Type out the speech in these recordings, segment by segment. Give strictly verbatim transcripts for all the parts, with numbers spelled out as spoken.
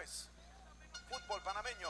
es fútbol panameño.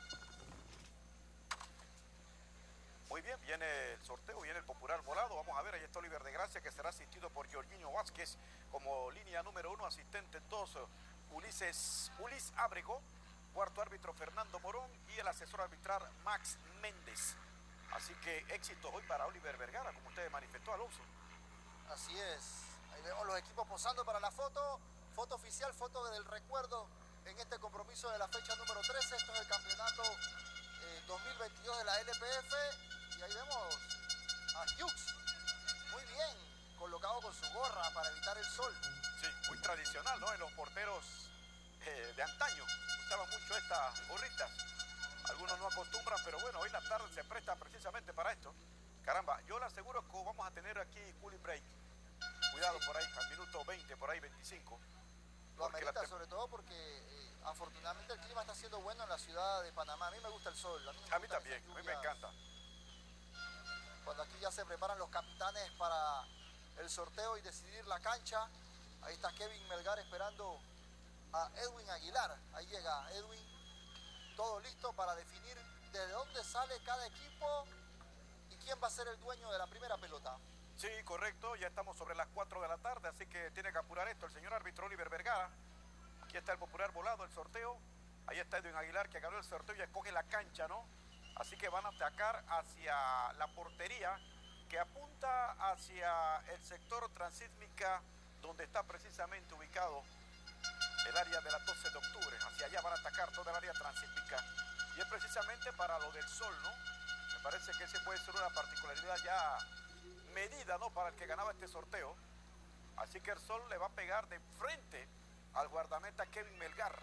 Muy bien, viene el sorteo, viene el popular volado. Vamos a ver, ahí está Oliver de Gracia, que será asistido por Jorginho Vázquez como línea número uno, asistente dos, Ulises, Ulis Ábrego, cuarto árbitro Fernando Morón y el asesor arbitral Max Méndez. Así que éxito hoy para Oliver Vergara, como usted manifestó, Alonso. Así es, ahí vemos los equipos posando para la foto, foto oficial, foto del recuerdo en este compromiso de la fecha número trece. Esto es el campeonato eh, dos mil veintidós de la L P F. Y ahí vemos a Hughes, muy bien, colocado con su gorra para evitar el sol. Sí, muy tradicional, ¿no? En los porteros eh, de antaño usaban mucho estas gorritas. Algunos no acostumbran, pero bueno, hoy la tarde se presta precisamente para esto. Caramba, yo le aseguro que vamos a tener aquí cooling break. Cuidado, sí, por ahí, al minuto veinte, por ahí veinticinco. Lo amerita la... sobre todo porque eh, afortunadamente el clima está siendo bueno en la ciudad de Panamá. A mí me gusta el sol. A mí, me a mí también, a mí me encanta. Cuando aquí ya se preparan los capitanes para el sorteo y decidir la cancha. Ahí está Kevin Melgar esperando a Edwin Aguilar. Ahí llega Edwin. Todo listo para definir de dónde sale cada equipo y quién va a ser el dueño de la primera pelota. Sí, correcto. Ya estamos sobre las cuatro de la tarde, así que tiene que apurar esto el señor árbitro Oliver Vergara. Aquí está el popular volado, el sorteo. Ahí está Edwin Aguilar, que ganó el sorteo y escoge la cancha, ¿no? Así que van a atacar hacia la portería que apunta hacia el sector transísmica donde está precisamente ubicado el área de la doce de octubre. Hacia allá van a atacar toda el área transísmica y es precisamente para lo del sol, ¿no? Me parece que ese puede ser una particularidad ya medida, ¿no? Para el que ganaba este sorteo. Así que el sol le va a pegar de frente al guardameta Kevin Melgar.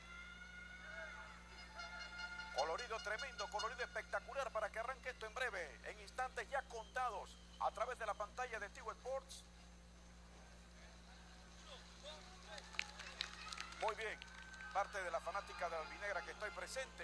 Colorido tremendo, colorido espectacular para que arranque esto en breve, en instantes ya contados, a través de la pantalla de Tigo Sports. Muy bien, parte de la fanática de la albinegra que estoy presente.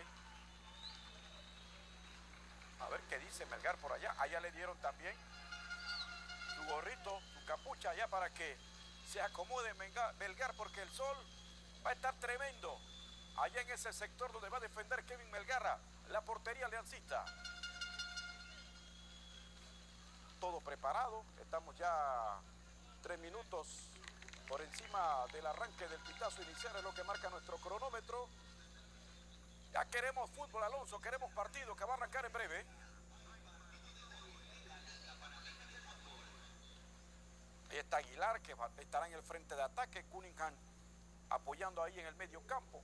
A ver qué dice Melgar por allá. Allá le dieron también su gorrito, su capucha allá para que se acomode Melgar, porque el sol va a estar tremendo. Allá en ese sector donde va a defender Kevin Melgar, la portería aliancista. Todo preparado, estamos ya tres minutos por encima del arranque del pitazo inicial, es lo que marca nuestro cronómetro. Ya queremos fútbol, Alonso, queremos partido que va a arrancar en breve. Ahí está Aguilar, que estará en el frente de ataque, Cunningham apoyando ahí en el medio campo.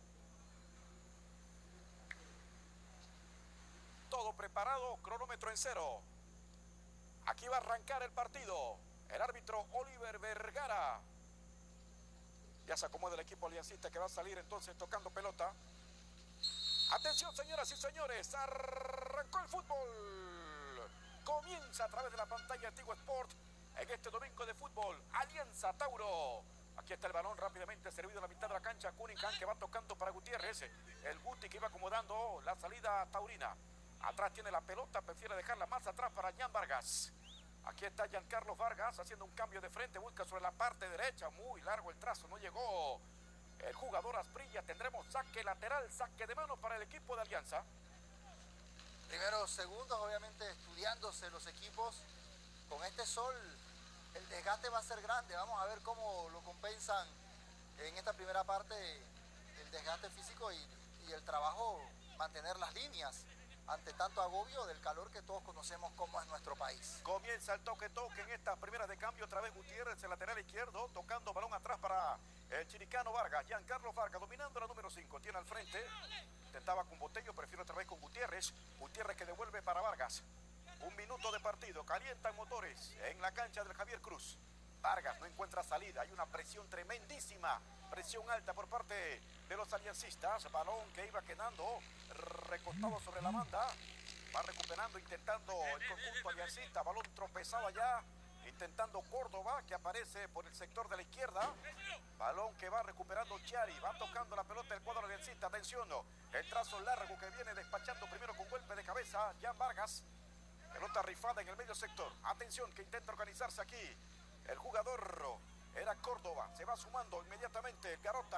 Todo preparado, cronómetro en cero. Aquí va a arrancar el partido. El árbitro Oliver Vergara. Ya se acomoda el equipo aliancista que va a salir entonces tocando pelota. Atención, señoras y señores, arrancó el fútbol. Comienza a través de la pantalla de Tigo Sport en este domingo de fútbol. Alianza Tauro. Aquí está el balón rápidamente servido a la mitad de la cancha. Cunningham que va tocando para Gutiérrez. El Guti que iba acomodando la salida taurina. Atrás tiene la pelota, prefiere dejarla más atrás para Jan Vargas. Aquí está Giancarlo Vargas haciendo un cambio de frente, busca sobre la parte derecha. Muy largo el trazo, no llegó el jugador Asprilla. Tendremos saque lateral, saque de mano para el equipo de Alianza. Primeros segundos, obviamente estudiándose los equipos. Con este sol, el desgaste va a ser grande. Vamos a ver cómo lo compensan en esta primera parte el desgaste físico y, y el trabajo, mantener las líneas ante tanto agobio del calor que todos conocemos como es nuestro país. Comienza el toque-toque en estas primeras de cambio. Otra vez Gutiérrez, el lateral izquierdo, tocando balón atrás para el chiricano Vargas. Giancarlo Vargas dominando la número cinco. Tiene al frente, intentaba con Botello, prefiere otra vez con Gutiérrez. Gutiérrez que devuelve para Vargas. Un minuto de partido, calientan motores en la cancha del Javier Cruz. Vargas no encuentra salida, hay una presión tremendísima, presión alta por parte de los aliancistas. Balón que iba quedando recostado sobre la banda, va recuperando, intentando el conjunto aliancista. Balón tropezado allá, intentando Córdoba, que aparece por el sector de la izquierda. Balón que va recuperando Chiari, va tocando la pelota del cuadro aliancista. Atención, el trazo largo que viene despachando primero con golpe de cabeza Jan Vargas. Pelota rifada en el medio sector. Atención que intenta organizarse aquí el jugador era Córdoba. Se va sumando inmediatamente el Garota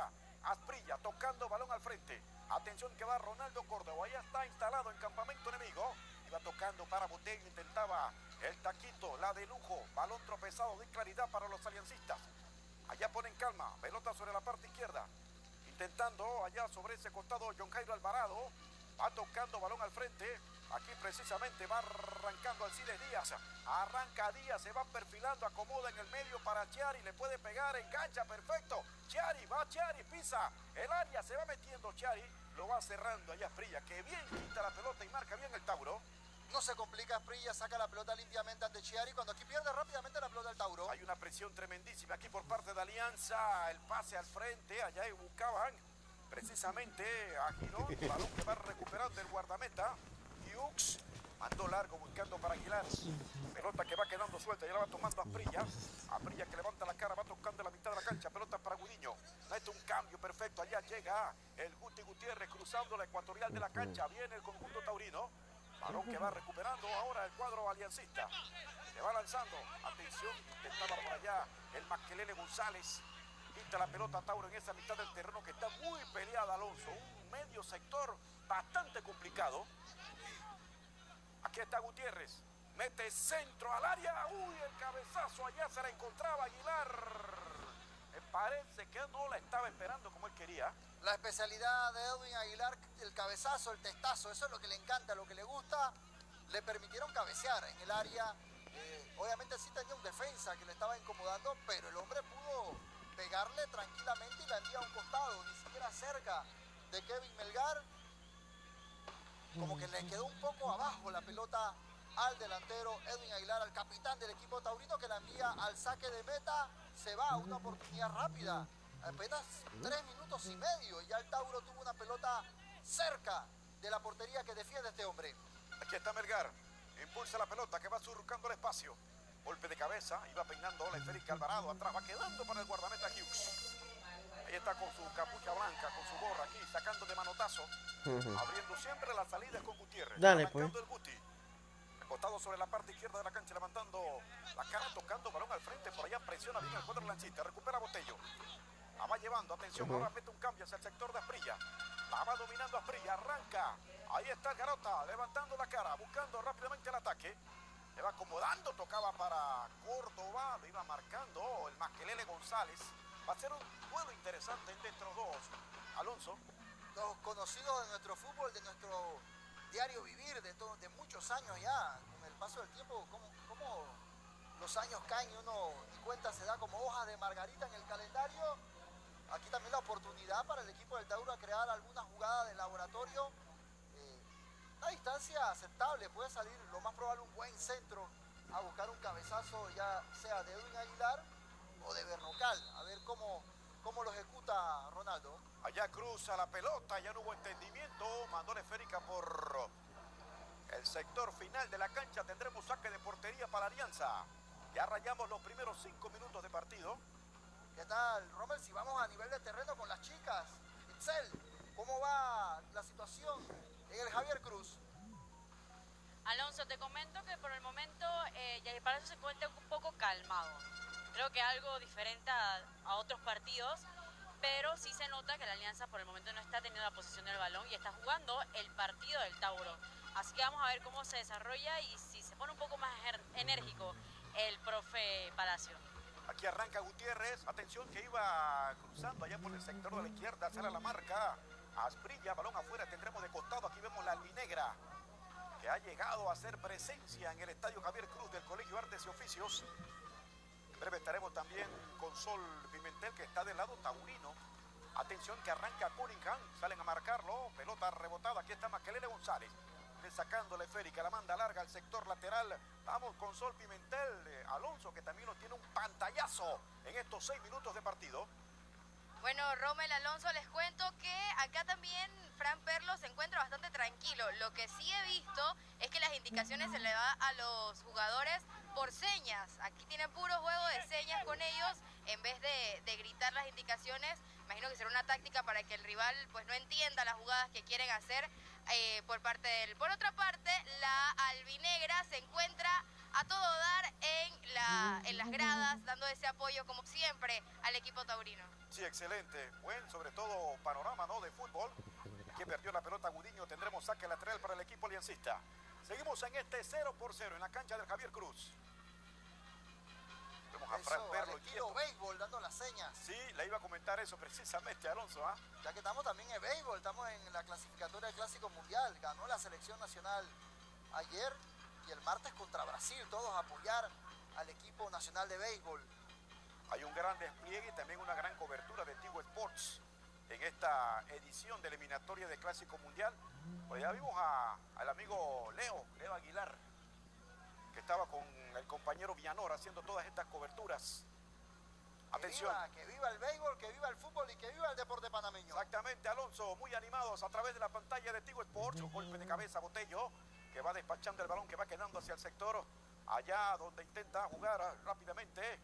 Asprilla tocando balón al frente. Atención que va Ronaldo Córdoba. Ya está instalado en campamento enemigo. Iba tocando para Botello. Intentaba el taquito, la de lujo. Balón tropezado de claridad para los aliancistas. Allá ponen calma. Pelota sobre la parte izquierda. Intentando allá sobre ese costado John Jairo Alvarado. Va tocando balón al frente. Aquí precisamente va arrancando Alcides Díaz. Arranca Díaz, se va perfilando, acomoda en el medio para Chiari. Le puede pegar, engancha, perfecto. Chiari, va Chiari, pisa el área, se va metiendo Chiari. Lo va cerrando allá Asprilla, que bien quita la pelota y marca bien el Tauro. No se complica Asprilla, saca la pelota limpiamente ante Chiari. Cuando aquí pierde rápidamente la pelota el Tauro. Hay una presión tremendísima aquí por parte de Alianza. El pase al frente, allá buscaban precisamente a Girón. Balón que va recuperando el guardameta. Hughes mandó largo buscando para Aguilar. Pelota que va quedando suelta, ya la va tomando Asprilla. Asprilla que levanta la cara, va tocando la mitad de la cancha. Pelota para Gudiño. Mete un cambio perfecto. Allá llega el Guti Gutiérrez cruzando la ecuatorial de la cancha. Viene el conjunto taurino. Balón que va recuperando ahora el cuadro aliancista. Se va lanzando. Atención, intentaba por allá el Maquelele González. Quita la pelota Tauro en esa mitad del terreno que está muy peleada, Alonso. Un medio sector bastante complicado. Aquí está Gutiérrez. Mete centro al área. Uy, el cabezazo. Allá se la encontraba Aguilar. Me parece que no la estaba esperando como él quería. La especialidad de Edwin Aguilar, el cabezazo, el testazo. Eso es lo que le encanta, lo que le gusta. Le permitieron cabecear en el área. Eh, obviamente sí tenía un defensa que le estaba incomodando, pero el hombre pudo pegarle tranquilamente y la envía a un costado. Ni siquiera cerca de Kevin Melgar. Como que le quedó un poco abajo la pelota al delantero Edwin Aguilar, al capitán del equipo taurino, que la envía al saque de meta. Se va a una oportunidad rápida. Apenas tres minutos y medio y ya el Tauro tuvo una pelota cerca de la portería que defiende este hombre. Aquí está Melgar. Impulsa la pelota que va surcando el espacio. Golpe de cabeza. Iba peinando la esférica Alvarado. Atrás va quedando para el guardameta Hughes. Ahí está con su capucha blanca, con su gorra aquí, sacando de manotazo. Uh-huh. Abriendo siempre las salidas con Gutiérrez. Dale, pues. El Guti. Acostado sobre la parte izquierda de la cancha, levantando la cara, tocando balón al frente. Por allá presiona bien el cuadro lanchista. Recupera Botello. La va llevando, atención, uh-huh. Ahora mete un cambio hacia el sector de Asprilla. La va dominando Asprilla, arranca. Ahí está el Garota, levantando la cara, buscando rápidamente el ataque. Le va acomodando, tocaba para Córdoba, lo iba marcando el Maquelele González. Va a ser un duelo interesante entre estos dos. Alonso. Los conocidos de nuestro fútbol, de nuestro diario vivir, de, todo, de muchos años ya, con el paso del tiempo, como, como los años caen y uno ni cuenta se da como hojas de margarita en el calendario. Aquí también la oportunidad para el equipo del Tauro a crear alguna jugada de laboratorio. Eh, a distancia aceptable, puede salir lo más probable un buen centro a buscar un cabezazo, ya sea de Edwin Aguilar o de Berrocal, a ver cómo, cómo lo ejecuta Ronaldo. Allá cruza la pelota, ya no hubo entendimiento, mandó la esférica por el sector final de la cancha. Tendremos saque de portería para Alianza. Ya rayamos los primeros cinco minutos de partido. ¿Qué tal, Rommel? Si vamos a nivel de terreno con las chicas, Itzel, ¿cómo va la situación en el Javier Cruz? Alonso, te comento que por el momento eh, Jair Palacio se encuentra un poco calmado. Creo que algo diferente a, a otros partidos, pero sí se nota que la Alianza por el momento no está teniendo la posición del balón y está jugando el partido del Tauro. Así que vamos a ver cómo se desarrolla y si se pone un poco más enérgico el profe Palacio. Aquí arranca Gutiérrez, atención que iba cruzando allá por el sector de la izquierda, sale la marca, Asprilla, balón afuera, tendremos de costado, aquí vemos la albinegra, que ha llegado a hacer presencia en el estadio Javier Cruz del Colegio Artes y Oficios. En breve estaremos también con Sol Pimentel, que está del lado taurino. Atención que arranca Cunningham, salen a marcarlo, pelota rebotada, aquí está Maquelele González. Sacando la esférica, la manda larga al sector lateral. Vamos con Sol Pimentel, eh, Alonso, que también nos tiene un pantallazo en estos seis minutos de partido. Bueno, Rommel, Alonso, les cuento que acá también Fran Perlo se encuentra bastante tranquilo. Lo que sí he visto es que las indicaciones se le da a los jugadores por señas. Aquí tiene puro juego de señas con ellos. En vez de, de gritar las indicaciones, imagino que será una táctica para que el rival pues no entienda las jugadas que quieren hacer eh, por parte de él. Por otra parte, la albinegra se encuentra a todo dar en, la, en las gradas, dando ese apoyo como siempre al equipo taurino. Sí, excelente. Buen, sobre todo, panorama, ¿no?, de fútbol. Aquí perdió la pelota Gudiño. Tendremos saque lateral para el equipo aliancista. Seguimos en este cero por cero en la cancha del Javier Cruz. Vemos a Fran Perlo. Estilo béisbol, dando las señas. Sí, le iba a comentar eso precisamente, Alonso. ¿ah? Ya que estamos también en béisbol, estamos en la clasificatoria del Clásico Mundial. Ganó la selección nacional ayer y el martes contra Brasil. Todos a apoyar al equipo nacional de béisbol. Hay un gran despliegue y también una gran cobertura de Tigo Sports en esta edición de eliminatoria de Clásico Mundial. Pues ya vimos a, al amigo Leo, Leo Aguilar, que estaba con el compañero Villanor haciendo todas estas coberturas. Atención. Que viva, que viva el béisbol, que viva el fútbol y que viva el deporte panameño. Exactamente, Alonso, muy animados a través de la pantalla de Tigo Sports. Un golpe de cabeza, Botello, que va despachando el balón, que va quedando hacia el sector, allá donde intenta jugar rápidamente.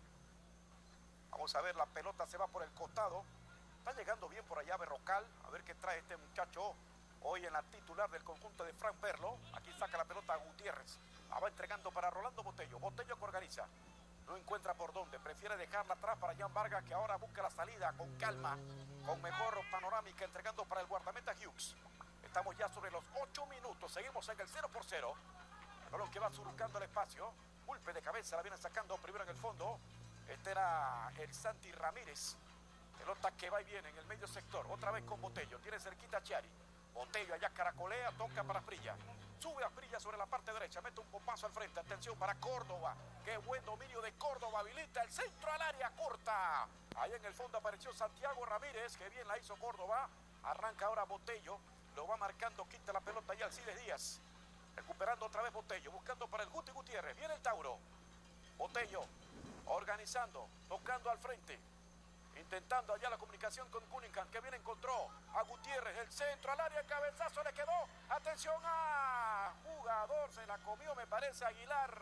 Vamos a ver, la pelota se va por el costado. Está llegando bien por allá Berrocal. A ver qué trae este muchacho hoy en la titular del conjunto de Fran Perlo. Aquí saca la pelota a Gutiérrez. La va entregando para Rolando Botello. Botello que organiza. No encuentra por dónde. Prefiere dejarla atrás para Jan Vargas, que ahora busca la salida con calma, con mejor panorámica, entregando para el guardameta Hughes. Estamos ya sobre los ocho minutos. Seguimos en el cero por cero. El balón que va surcando el espacio. Golpe de cabeza. La viene sacando primero en el fondo. Este era el Santi Ramírez. Pelota que va y viene en el medio sector. Otra vez con Botello. Tiene cerquita a Chiari. Botello allá caracolea. Toca para Asprilla. Sube a Asprilla sobre la parte derecha. Mete un bombazo al frente. Atención para Córdoba. Qué buen dominio de Córdoba. Habilita el centro al área corta. Ahí en el fondo apareció Santiago Ramírez. Que bien la hizo Córdoba. Arranca ahora Botello. Lo va marcando. Quita la pelota ya Alcides Díaz. Recuperando otra vez Botello. Buscando para el Guti Gutiérrez. Viene el Tauro. Botello. Organizando, tocando al frente, intentando allá la comunicación con Cunningham, que bien encontró a Gutiérrez, el centro al área, el cabezazo le quedó, atención a jugador, se la comió me parece Aguilar,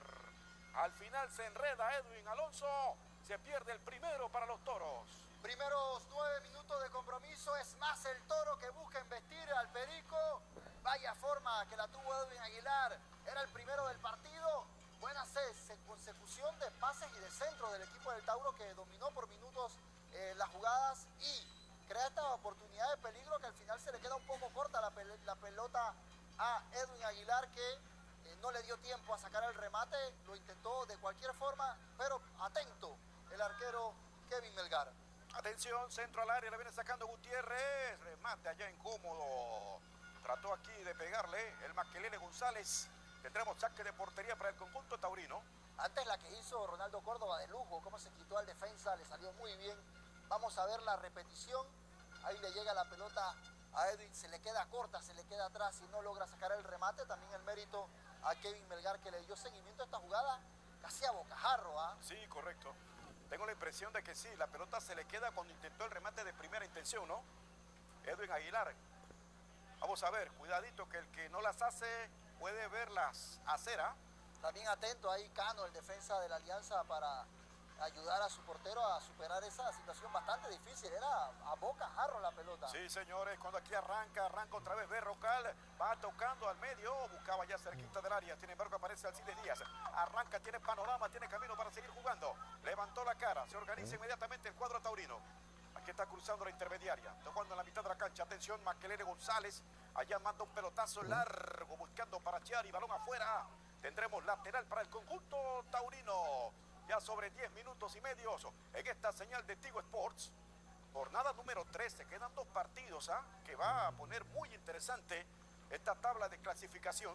al final se enreda Edwin Alonso, se pierde el primero para los toros. Primeros nueve minutos de compromiso, es más el toro que busca embestir al Perico, vaya forma que la tuvo Edwin Aguilar, era el primero del partido. Buena consecución de pases y de centro del equipo del Tauro, que dominó por minutos eh, las jugadas y crea esta oportunidad de peligro que al final se le queda un poco corta la, pel la pelota a Edwin Aguilar, que eh, no le dio tiempo a sacar el remate, lo intentó de cualquier forma, pero atento el arquero Kevin Melgar. Atención, centro al área, le viene sacando Gutiérrez, remate allá incómodo, trató aquí de pegarle el Maquelele González. Tendremos saque de portería para el conjunto taurino. Antes la que hizo Ronaldo Córdoba de lujo, cómo se quitó al defensa, le salió muy bien. Vamos a ver la repetición. Ahí le llega la pelota a Edwin, se le queda corta, se le queda atrás y no logra sacar el remate. También el mérito a Kevin Melgar, que le dio seguimiento a esta jugada casi a bocajarro. ¿ah? Sí, correcto. Tengo la impresión de que sí, la pelota se le queda cuando intentó el remate de primera intención, ¿no? Edwin Aguilar. Vamos a ver, cuidadito que el que no las hace puede verlas hacer, ¿ah? También atento ahí Cano, el defensa de la Alianza, para ayudar a su portero a superar esa situación bastante difícil. Era a bocajarro la pelota. Sí, señores, cuando aquí arranca, arranca otra vez Berrocal, va tocando al medio, buscaba ya cerquita del área, sin embargo aparece Alcides Díaz, arranca, tiene panorama, tiene camino para seguir jugando, levantó la cara, se organiza inmediatamente el cuadro taurino. Aquí está cruzando la intermediaria, está jugando en la mitad de la cancha, atención, Maquelele González, allá manda un pelotazo largo, buscando para Chiari, balón afuera, tendremos lateral para el conjunto taurino, ya sobre diez minutos y medio en esta señal de Tigo Sports, jornada número trece, quedan dos partidos, ¿ah? Que va a poner muy interesante esta tabla de clasificación.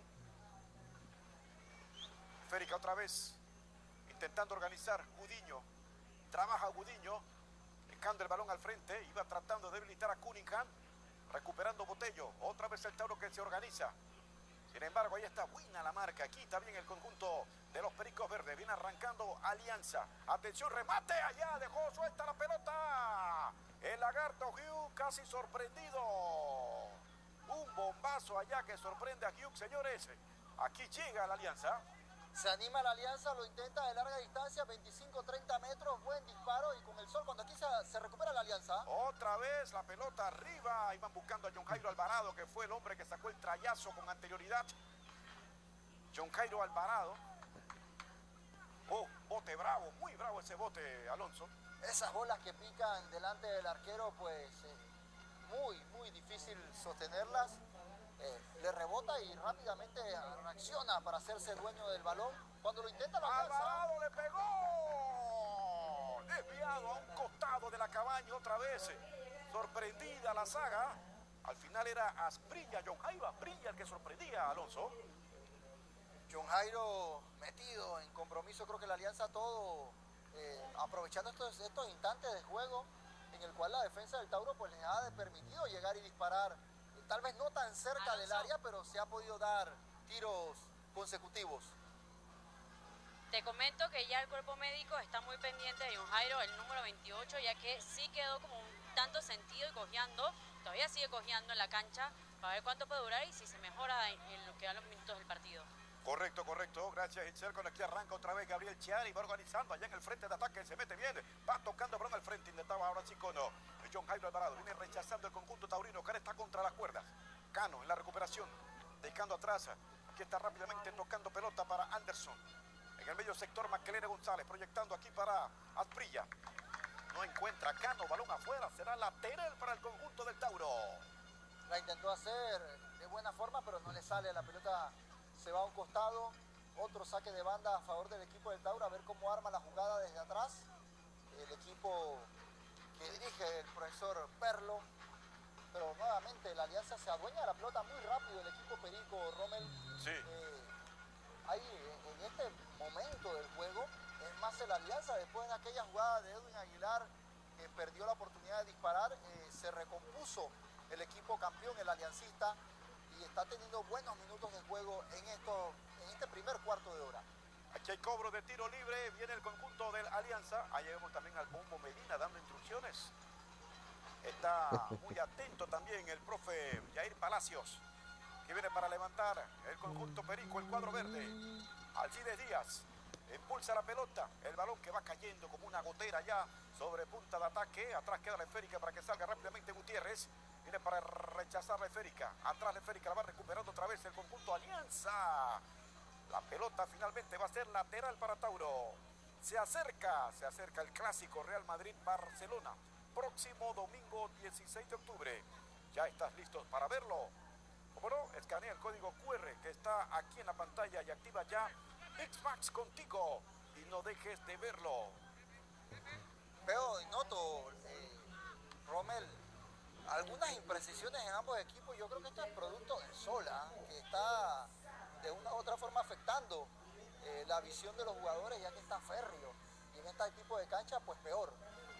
Férica otra vez, intentando organizar, Gudiño, trabaja Gudiño, dejando el balón al frente, iba tratando de debilitar a Cunningham, recuperando Botello, otra vez el Tauro que se organiza. Sin embargo, ahí está buena la marca, aquí está bien el conjunto de los Pericos Verdes, viene arrancando Alianza. Atención, remate, allá dejó suelta la pelota. El lagarto Hugh casi sorprendido. Un bombazo allá que sorprende a Hugh, señores. Aquí llega la Alianza. Se anima la Alianza, lo intenta de larga distancia, veinticinco treinta metros, buen disparo y con el sol cuando aquí se, se recupera la Alianza. Otra vez la pelota arriba, iban buscando a John Jairo Alvarado, que fue el hombre que sacó el trayazo con anterioridad. John Jairo Alvarado. Oh, bote bravo, muy bravo ese bote, Alonso. esas bolas que pican delante del arquero, pues eh, muy, muy difícil sostenerlas. Eh, le rebota y rápidamente reacciona para hacerse dueño del balón. Cuando lo intenta, lo alcanza. Alvarado le pegó. Desviado a un costado de la cabaña otra vez. Sorprendida la saga. Al final era Asprilla, John Jairo Asprilla el que sorprendía a Alonso. John Jairo metido en compromiso, creo que la Alianza todo, eh, aprovechando estos, estos instantes de juego en el cual la defensa del Tauro pues les ha permitido llegar y disparar, eh, tal vez no tan cerca Alonso. del área, pero se ha podido dar tiros consecutivos. Te comento que ya el cuerpo médico está muy pendiente de John Jairo, el número veintiocho, ya que sí quedó como un tanto sentido y cojeando, todavía sigue cojeando en la cancha, para ver cuánto puede durar y si se mejora en, en lo que dan los minutos del partido. Correcto, correcto. Gracias, Itzel. Con aquí arranca otra vez Gabriel Chiari. Va organizando allá en el frente de ataque. Se mete bien. Va tocando balón al frente. Intentaba ahora sí con oh, John Jairo Alvarado. Viene rechazando el conjunto taurino. Cara está contra las cuerdas. Cano en la recuperación. Dejando atrás. Aquí está rápidamente tocando pelota para Anderson. En el medio sector, Maclere González. Proyectando aquí para Asprilla. No encuentra Cano. Balón afuera. Será lateral para el conjunto del Tauro. La intentó hacer de buena forma, pero no le sale. La pelota se va a un costado. Otro saque de banda a favor del equipo del Tauro. A ver cómo arma la jugada desde atrás. El equipo que dirige el profesor Perlo. Pero nuevamente la Alianza se adueña de la pelota muy rápido. El equipo Perico, Rommel. Sí. Eh, ahí en este momento del juego es más el Alianza. Después de aquella jugada de Edwin Aguilar que perdió la oportunidad de disparar, eh, se recompuso el equipo campeón, el aliancista, y está teniendo buenos minutos de juego en, esto, en este primer cuarto de hora. Aquí hay cobro de tiro libre. Viene el conjunto del Alianza. Ahí vemos también al Bombo Medina dando instrucciones. Está muy atento también el profe Jair Palacios, que viene para levantar el conjunto Perico, el cuadro verde. Alcides Díaz impulsa la pelota. El balón que va cayendo como una gotera ya sobre punta de ataque. Atrás queda la esférica para que salga rápidamente Gutiérrez. Viene para rechazar la esférica. Atrás la esférica la va recuperando otra vez el conjunto Alianza. La pelota finalmente va a ser lateral para Tauro. Se acerca, se acerca el clásico Real Madrid-Barcelona. Próximo domingo dieciséis de octubre. ¿Ya estás listos para verlo? Como no, escanea el código Q R que está aquí en la pantalla y activa ya X-Max contigo. Y no dejes de verlo. Veo y noto, eh, Rommel, algunas imprecisiones en ambos equipos. Yo creo que esto es producto del sol, ¿eh? Que está de una u otra forma afectando eh, la visión de los jugadores, ya que está férreo. Y en este tipo de cancha, pues peor.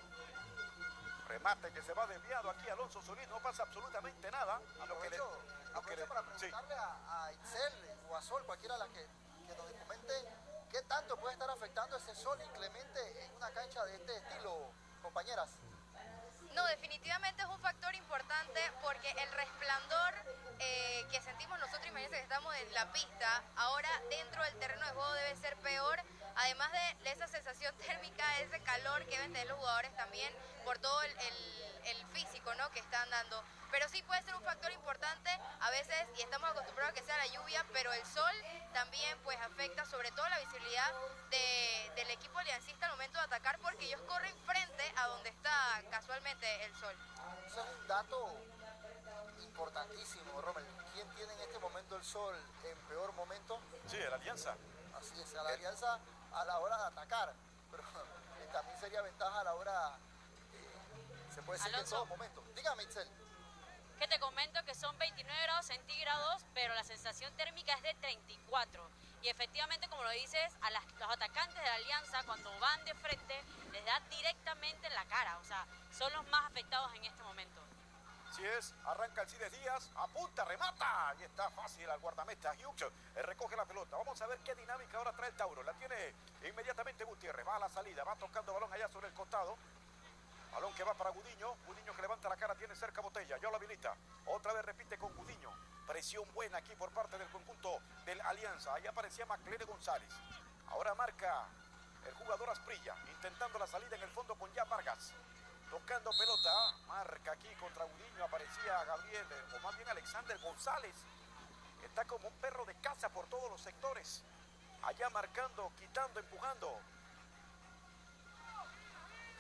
Remate que se va desviado aquí Alonso Solís. No pasa absolutamente nada. A lo que le, Aprovecho, lo que le- aprovecho para sí. preguntarle a, a Itzel o a Sol, cualquiera la que, que nos comente, ¿qué tanto puede estar afectando ese sol inclemente en una cancha de este estilo, compañeras? No, definitivamente es un factor importante porque el resplandor eh, que sentimos nosotros, imagínense que estamos en la pista, ahora dentro del terreno de juego debe ser peor, además de, de esa sensación térmica, ese calor que deben tener los jugadores también por todo el, el, el físico, ¿no?, que están dando. Pero sí puede ser un factor importante a veces, y estamos acostumbrados a que sea la lluvia, pero el sol también pues afecta sobre todo la visibilidad de, del equipo aliancista al momento de atacar, porque ellos corren frente a donde está casualmente el sol. Eso es un dato importantísimo, Rommel. ¿Quién tiene en este momento el sol en peor momento? Sí, el Alianza. Así es, a la Alianza a la hora de atacar, pero eh, también sería ventaja a la hora, eh, se puede decir que en Alonso. todo momento. Dígame, Itzel. Que te comento que son veintinueve grados centígrados, pero la sensación térmica es de treinta y cuatro. Y efectivamente, como lo dices, a las- los atacantes de la Alianza, cuando van de frente, les da directamente en la cara. O sea, son los más afectados en este momento. Así es, arranca Alcides Díaz, apunta, remata. Y está fácil al guardameta. Hughes eh, recoge la pelota. Vamos a ver qué dinámica ahora trae el Tauro. La tiene inmediatamente Gutiérrez. Va a la salida, va tocando balón allá sobre el costado. Balón que va para Gudiño. Gudiño que levanta la cara, tiene cerca Botella. Ya lo habilita. Otra vez repite con Gudiño. Presión buena aquí por parte del conjunto del Alianza. Ahí aparecía Maclere González. Ahora marca el jugador Asprilla, intentando la salida en el fondo con ya Vargas. Tocando pelota, marca aquí contra Gudiño, aparecía Gabriel, o más bien Alexander González. Está como un perro de caza por todos los sectores. Allá marcando, quitando, empujando.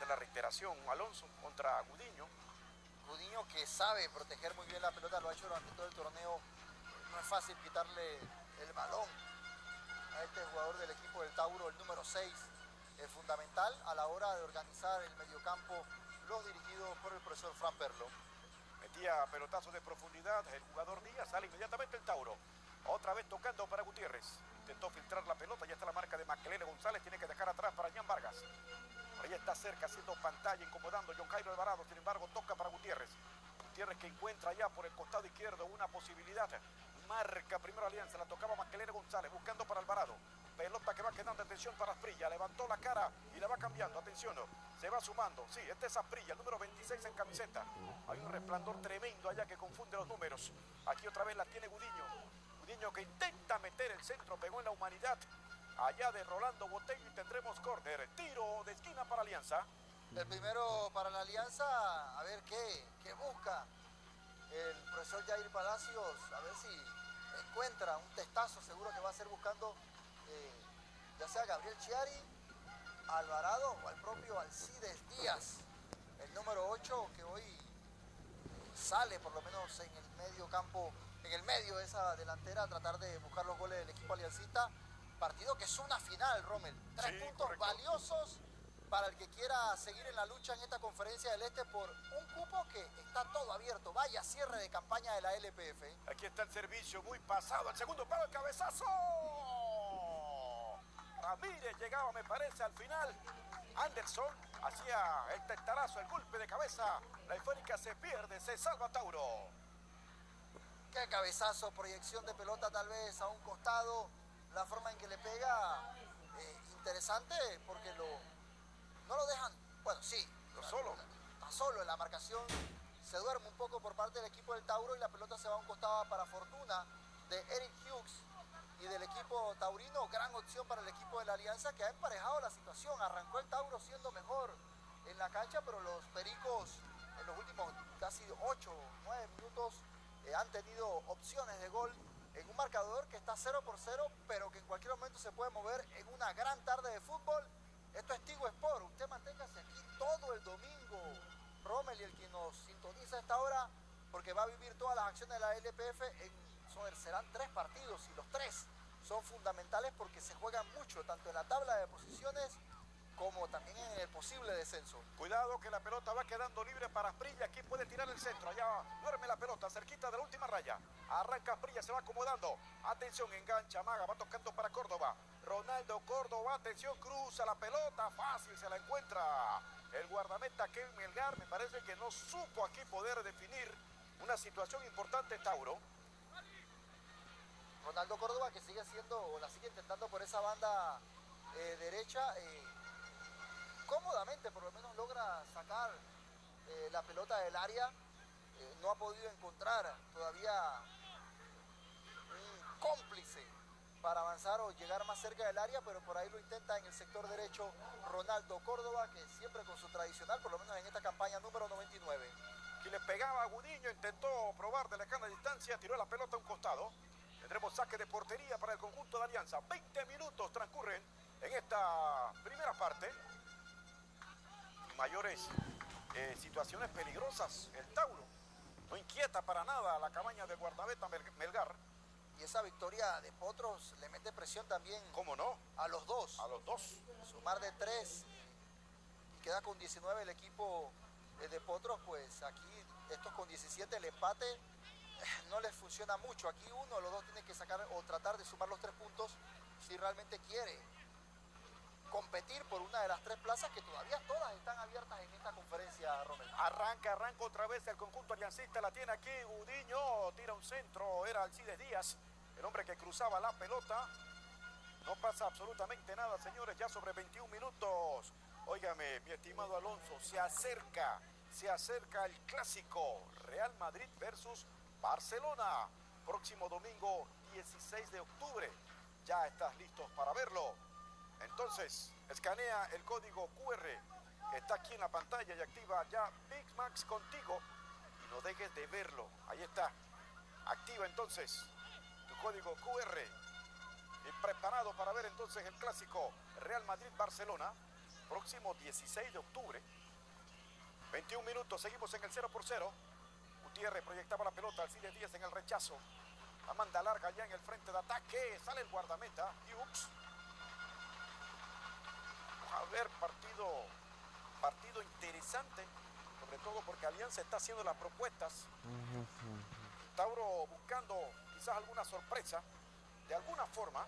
Esta es la reiteración, Alonso contra Gudiño. Gudiño, que sabe proteger muy bien la pelota, lo ha hecho durante todo el torneo. No es fácil quitarle el balón a este jugador del equipo del Tauro, el número seis. Es fundamental a la hora de organizar el mediocampo, los dirigidos por el profesor Fran Perlo. Metía pelotazos de profundidad el jugador Díaz, sale inmediatamente el Tauro. Otra vez tocando para Gutiérrez. Intentó filtrar la pelota, ya está la marca de Makelele González, tiene que dejar atrás para Jan Vargas. Por ahí está cerca, haciendo pantalla, incomodando John Jairo Alvarado, sin embargo toca para Gutiérrez. Gutiérrez que encuentra ya por el costado izquierdo una posibilidad. Marca primero Alianza, la tocaba Makelele González, buscando para Alvarado. Pelota que va quedando, atención para Asprilla, levantó la cara y la va cambiando, atención, se va sumando, sí, este es Asprilla, el número veintiséis en camiseta. Hay un resplandor tremendo allá que confunde los números. Aquí otra vez la tiene Gudiño. Gudiño que intenta meter el centro, pegó en la humanidad allá de Rolando Botello y tendremos córner, tiro de esquina para Alianza. El primero para la Alianza, a ver qué, qué busca el profesor Jair Palacios, a ver si encuentra un testazo, seguro que va a ser buscando eh, ya sea Gabriel Chiari, Alvarado o al propio Alcides Díaz, el número ocho, que hoy sale por lo menos en el medio campo, en el medio de esa delantera, a tratar de buscar los goles del equipo aliancista. Partido que es una final, Rommel. Tres Sí, puntos correcto. valiosos para el que quiera seguir en la lucha en esta conferencia del Este por un cupo que está todo abierto. Vaya cierre de campaña de la L P F. Aquí está el servicio muy pasado, el segundo palo, el cabezazo. Ramírez llegaba, me parece, al final. Anderson hacía el testarazo, el golpe de cabeza. La esférica se pierde, se salva Tauro. Qué cabezazo, proyección de pelota tal vez a un costado. La forma en que le pega, eh, interesante, porque lo, no lo dejan, bueno, sí. Lo solo. Está solo en la marcación. Se duerme un poco por parte del equipo del Tauro y la pelota se va a un costado para fortuna de Eric Hughes y del equipo taurino. Gran opción para el equipo de la Alianza, que ha emparejado la situación. Arrancó el Tauro siendo mejor en la cancha, pero los Pericos en los últimos casi ocho o nueve minutos eh, han tenido opciones de gol en un marcador que está cero por cero, pero que en cualquier momento se puede mover en una gran tarde de fútbol. Esto es Tigo Sport. Usted manténgase aquí todo el domingo, Rommel, y el que nos sintoniza a esta hora, porque va a vivir todas las acciones de la L P F. En, son, serán tres partidos y los tres son fundamentales porque se juegan mucho, tanto en la tabla de posiciones como también en el posible descenso. Cuidado que la pelota va quedando libre para Asprilla. Aquí puede tirar el centro. Allá duerme la pelota cerquita de la última raya. Arranca Asprilla, se va acomodando. Atención, engancha Maga, va tocando para Córdoba. Ronaldo Córdoba, atención, cruza la pelota. Fácil se la encuentra el guardameta Kevin Melgar. Me parece que no supo aquí poder definir una situación importante Tauro. Ronaldo Córdoba, que sigue siendo, o la sigue intentando por esa banda eh, derecha. Eh, cómodamente por lo menos logra sacar eh, la pelota del área. Eh, no ha podido encontrar todavía un cómplice para avanzar o llegar más cerca del área, pero por ahí lo intenta en el sector derecho Ronaldo Córdoba, que siempre con su tradicional, por lo menos en esta campaña, número noventa y nueve. Y le pegaba a Gudiño, intentó probar de lejana distancia, tiró la pelota a un costado. Tendremos saque de portería para el conjunto de Alianza. veinte minutos transcurren en esta primera parte. Mayores eh, situaciones peligrosas. El Tauro no inquieta para nada a la cabaña del guardameta Melgar. Y esa victoria de Potros le mete presión también. ¿Cómo no? A los dos. A los dos. Sumar de tres. Y queda con diecinueve el equipo de Potros. Pues aquí, estos con diecisiete, el empate no les funciona mucho. Aquí uno de los dos tiene que sacar o tratar de sumar los tres puntos si realmente quiere competir por una de las tres plazas que todavía todas están abiertas en esta conferencia, Romel. Arranca, arranca otra vez el conjunto aliancista, la tiene aquí Gudiño, tira un centro, era Alcides Díaz, el hombre que cruzaba la pelota. No pasa absolutamente nada, señores, ya sobre veintiún minutos. Óigame, mi estimado Alonso, se acerca, se acerca el clásico Real Madrid versus Barcelona, próximo domingo dieciséis de octubre. Ya estás listos para verlo. Entonces, escanea el código cu erre que está aquí en la pantalla y activa ya Big Max contigo y no dejes de verlo. Ahí está. Activa entonces tu código cu erre y preparado para ver entonces el clásico Real Madrid-Barcelona, próximo dieciséis de octubre. veintiún minutos, seguimos en el cero por cero. Gutiérrez proyectaba la pelota, Alcides Díaz en el rechazo. La manda larga ya en el frente de ataque. Sale el guardameta, Hughes. A ver, partido, partido interesante, sobre todo porque Alianza está haciendo las propuestas. Tauro buscando quizás alguna sorpresa, de alguna forma.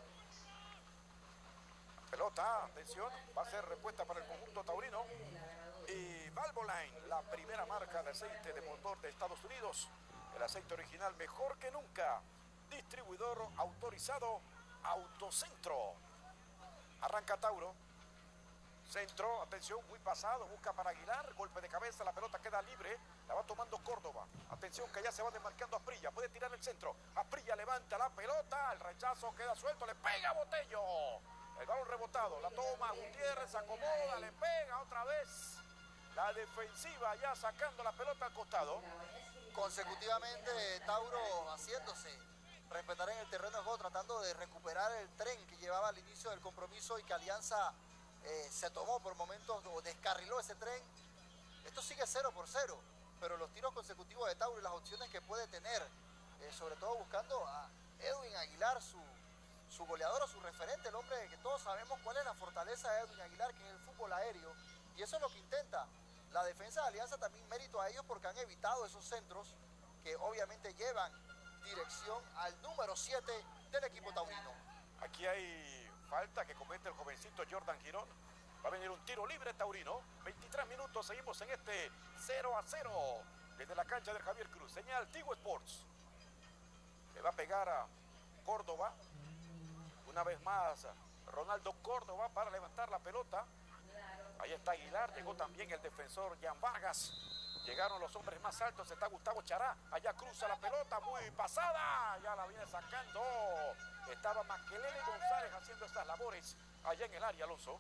Pelota, atención, va a ser respuesta para el conjunto taurino. Y Valvoline, la primera marca de aceite de motor de Estados Unidos. El aceite original mejor que nunca. Distribuidor autorizado Autocentro. Arranca Tauro. Centro, atención, muy pasado, busca para Aguilar, golpe de cabeza, la pelota queda libre, la va tomando Córdoba. Atención que ya se va desmarcando Asprilla, puede tirar el centro. Asprilla levanta la pelota, el rechazo queda suelto, le pega a Botello. El balón rebotado, la toma Gutiérrez, se acomoda, le pega otra vez. La defensiva ya sacando la pelota al costado. Consecutivamente Tauro haciéndose respetar en el terreno de juego, tratando de recuperar el tren que llevaba al inicio del compromiso y que Alianza eh, se tomó por momentos o descarriló ese tren. Esto sigue cero por cero, pero los tiros consecutivos de Tauro y las opciones que puede tener, eh, sobre todo buscando a Edwin Aguilar, su, su goleador o su referente, el hombre que todos sabemos cuál es la fortaleza de Edwin Aguilar, que es el fútbol aéreo, y eso es lo que intenta la defensa de Alianza. También mérito a ellos porque han evitado esos centros que obviamente llevan dirección al número siete del equipo taurino. Aquí hay falta que comete el jovencito Jordan Girón. Va a venir un tiro libre taurino. veintitrés minutos, seguimos en este cero a cero desde la cancha del Javier Cruz. Señal Tigo Sports. Le va a pegar a Córdoba. Una vez más Ronaldo Córdoba para levantar la pelota. Ahí está Aguilar, llegó también el defensor Jan Vargas. Llegaron los hombres más altos, está Gustavo Chará. Allá cruza la pelota, muy pasada. Ya la viene sacando. Estaba Maquelele González haciendo estas labores allá en el área, Alonso.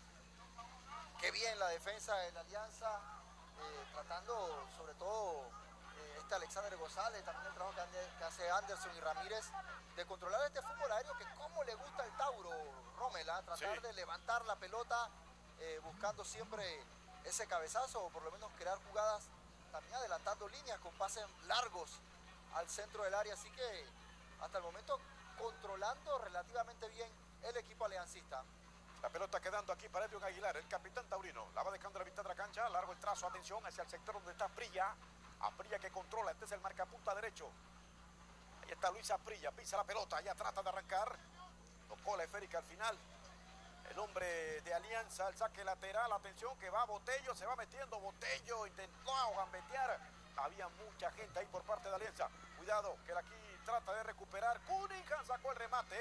Qué bien la defensa de la Alianza, eh, tratando sobre todo eh, este Alexander González, también el trabajo que, ande, que hace Anderson y Ramírez, de controlar este fútbol aéreo que como le gusta al Tauro, Romela, tratar sí. de levantar la pelota, eh, buscando siempre ese cabezazo o por lo menos crear jugadas, también adelantando líneas con pases largos al centro del área. Así que hasta el momento controlando relativamente bien el equipo aliancista. La pelota quedando aquí para Edwin Aguilar, el capitán taurino. La va dejando a la mitad de la cancha, largo el trazo, atención hacia el sector donde está Asprilla. Asprilla que controla, este es el marcapunta derecho. Ahí está Luis Asprilla, pisa la pelota, ya trata de arrancar. Tocó la esférica al final. El hombre de Alianza, el saque lateral, atención que va Botello, se va metiendo Botello, intentó gambetear. Había mucha gente ahí por parte de Alianza. Cuidado, que aquí trata de recuperar. Cunningham sacó el remate.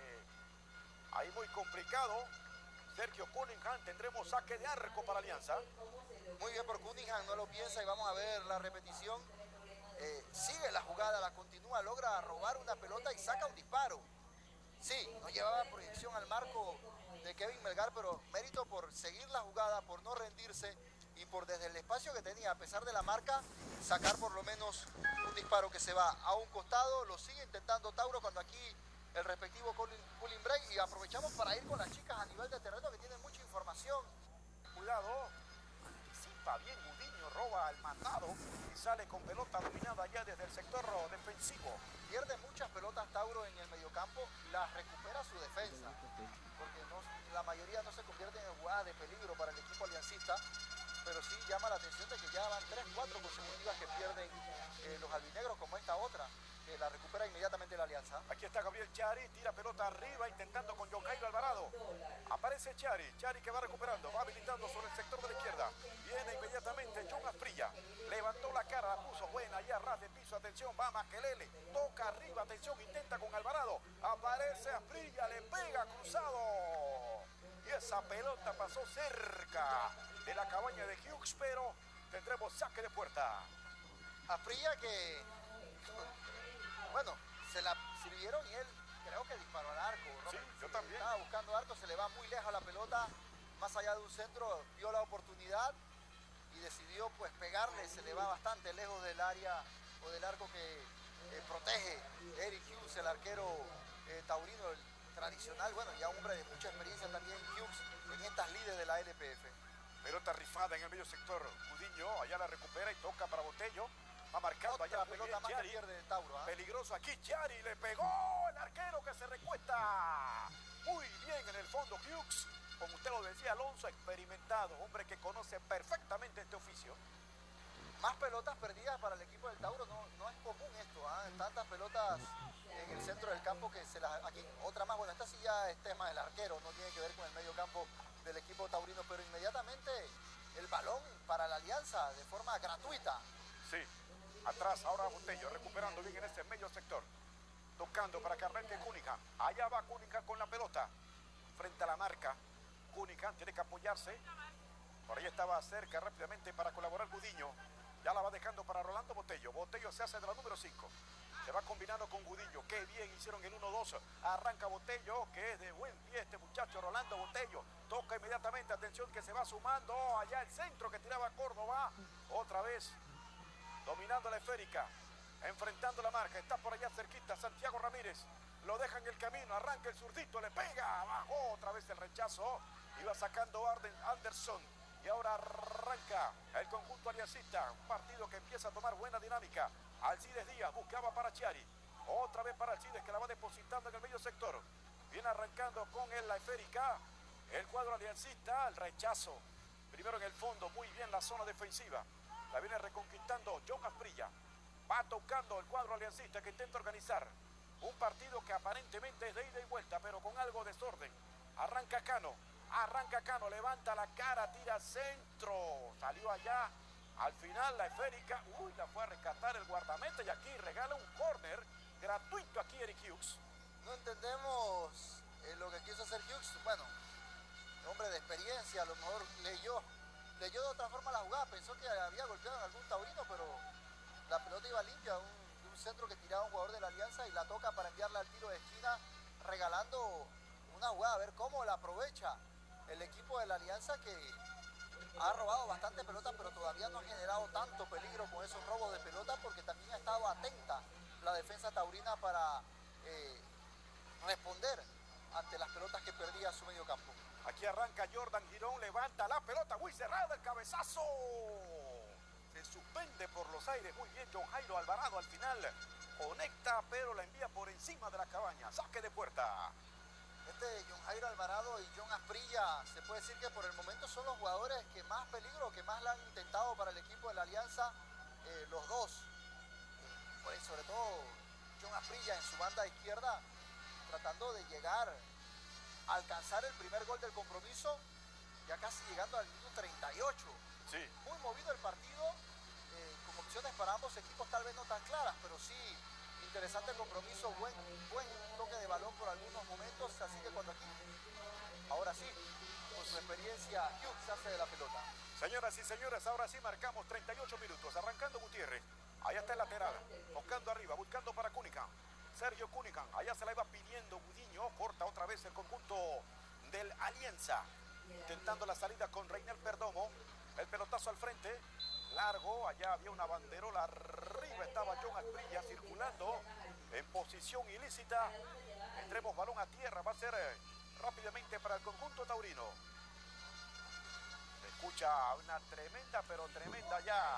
Ahí muy complicado. Sergio Cunningham, tendremos saque de arco para Alianza. Muy bien por Cunningham, no lo piensa y vamos a ver la repetición. Eh, sigue la jugada, la continúa, logra robar una pelota y saca un disparo. Sí, no llevaba proyección al marco de Kevin Melgar, pero mérito por seguir la jugada, por no rendirse y por desde el espacio que tenía, a pesar de la marca, sacar por lo menos un disparo que se va a un costado. Lo sigue intentando Tauro cuando aquí el respectivo cooling break, y aprovechamos para ir con las chicas a nivel de terreno que tienen mucha información. Cuidado, anticipa bien Gudiño, roba el mandado y sale con pelota dominada ya desde el sector defensivo. Pierde muchas pelotas Tauro en el mediocampo, las recupera su defensa, porque no, la mayoría no se convierten en jugadas de peligro para el equipo aliancista, pero sí llama la atención de que ya van tres, cuatro consecutivas que pierden eh, los albinegros, como esta otra, que la recupera inmediatamente la Alianza. Aquí está Gabriel Chari, tira pelota arriba, intentando con John Jairo Alvarado. Aparece Chari, Chari que va recuperando, va habilitando sobre el sector de la izquierda. Viene inmediatamente John Asprilla, levantó la cara, la puso buena, allá a ras de piso, atención, va Maquelele, toca arriba, atención, intenta con Alvarado. Aparece Asprilla, le pega cruzado. Y esa pelota pasó cerca de la cabaña de Hughes, pero tendremos saque de puerta. Asprilla que, bueno, se la sirvieron y él creo que disparó al arco. Sí, yo también. Estaba buscando arco, se le va muy lejos la pelota, más allá de un centro, vio la oportunidad y decidió pues pegarle, se le va bastante lejos del área o del arco que eh, protege Eric Hughes, el arquero eh, taurino, el tradicional, bueno, ya un hombre de mucha experiencia también, Hughes, en estas lides de la L P F. Pelota rifada en el medio sector. Gudiño allá la recupera y toca para Botello. Va marcando allá la pelota más que pierde el Tauro. ¿eh? Peligroso aquí, Chiari le pegó el arquero que se recuesta. Muy bien en el fondo, Hughes. Como usted lo decía, Alonso, experimentado, hombre que conoce perfectamente este oficio. Más pelotas perdidas para el equipo del Tauro, no, no es común esto, ¿eh? Tantas pelotas en el centro del campo que se las... Aquí, otra más, bueno, esta sí ya es tema del arquero, no tiene que ver con el medio campo del equipo taurino, pero inmediatamente el balón para la Alianza de forma gratuita. Sí, atrás ahora Botello, recuperando bien en ese medio sector. Tocando para que arranque Cunningham. Allá va Cunningham con la pelota. Frente a la marca. Cunningham tiene que apoyarse. Por ahí estaba cerca rápidamente para colaborar Gudiño. Ya la va dejando para Rolando Botello. Botello se hace de la número cinco. Se va combinando con Gudiño. Qué bien hicieron el uno dos. Arranca Botello, que es de buen pie este muchacho Rolando Botello. Toca inmediatamente. Atención que se va sumando. Allá el centro que tiraba Córdoba. Otra vez dominando la esférica. Enfrentando la marca. Está por allá cerquita Santiago Ramírez. Lo deja en el camino. Arranca el zurdito. Le pega. Abajo otra vez el rechazo. Iba sacando Arden Anderson. Y ahora arranca el conjunto aliancista. Un partido que empieza a tomar buena dinámica. Alcides Díaz buscaba para Chiari. Otra vez para Alcides que la va depositando en el medio sector. Viene arrancando con él la esférica. El cuadro aliancista. El rechazo. Primero en el fondo. Muy bien la zona defensiva. La viene reconquistando John Asprilla. Va tocando el cuadro aliancista que intenta organizar. Un partido que aparentemente es de ida y vuelta, pero con algo de desorden. Arranca Cano. Arranca Cano, levanta la cara, tira centro. Salió allá. Al final la esférica. Uy, la fue a rescatar el guardameta. Y aquí regala un córner gratuito aquí Eric Hughes. No entendemos eh, lo que quiso hacer Hughes. Bueno, hombre de experiencia, a lo mejor leyó. Leyó de otra forma la jugada. Pensó que había golpeado en algún taurino, pero la pelota iba limpia. Un, un centro que tiraba un jugador de la Alianza y la toca para enviarla al tiro de esquina, regalando una jugada. A ver cómo la aprovecha el equipo de la Alianza, que ha robado bastante pelota, pero todavía no ha generado tanto peligro con esos robos de pelota, porque también ha estado atenta la defensa taurina para eh, responder ante las pelotas que perdía su medio campo. Aquí arranca Jordan Girón, levanta la pelota, muy cerrada el cabezazo. Se suspende por los aires, muy bien John Jairo Alvarado al final. Conecta, pero la envía por encima de la cabaña. Saque de puerta. Este John Jairo Alvarado y John Asprilla, se puede decir que por el momento son los jugadores que más peligro, que más la han intentado para el equipo de la Alianza, eh, los dos. Eh, pues sobre todo John Asprilla en su banda izquierda, tratando de llegar a alcanzar el primer gol del compromiso, ya casi llegando al minuto treinta y ocho. Sí. Muy movido el partido, eh, con opciones para ambos equipos tal vez no tan claras, pero sí interesante el compromiso, buen, buen toque de balón por algunos momentos, así que cuando aquí, ahora sí, con su experiencia, Hughes se hace de la pelota. Señoras y señores, ahora sí marcamos treinta y ocho minutos, arrancando Gutiérrez, allá está el lateral, buscando arriba, buscando para Cunningham, Sergio Cunningham, allá se la iba pidiendo Gudiño, corta otra vez el conjunto del Alianza, intentando la salida con Reynel Perdomo, el pelotazo al frente, largo, allá había una banderola, arriba estaba John Asprilla circulando en posición ilícita. Entremos balón a tierra, va a ser eh, rápidamente para el conjunto taurino. Se escucha una tremenda, pero tremenda ya.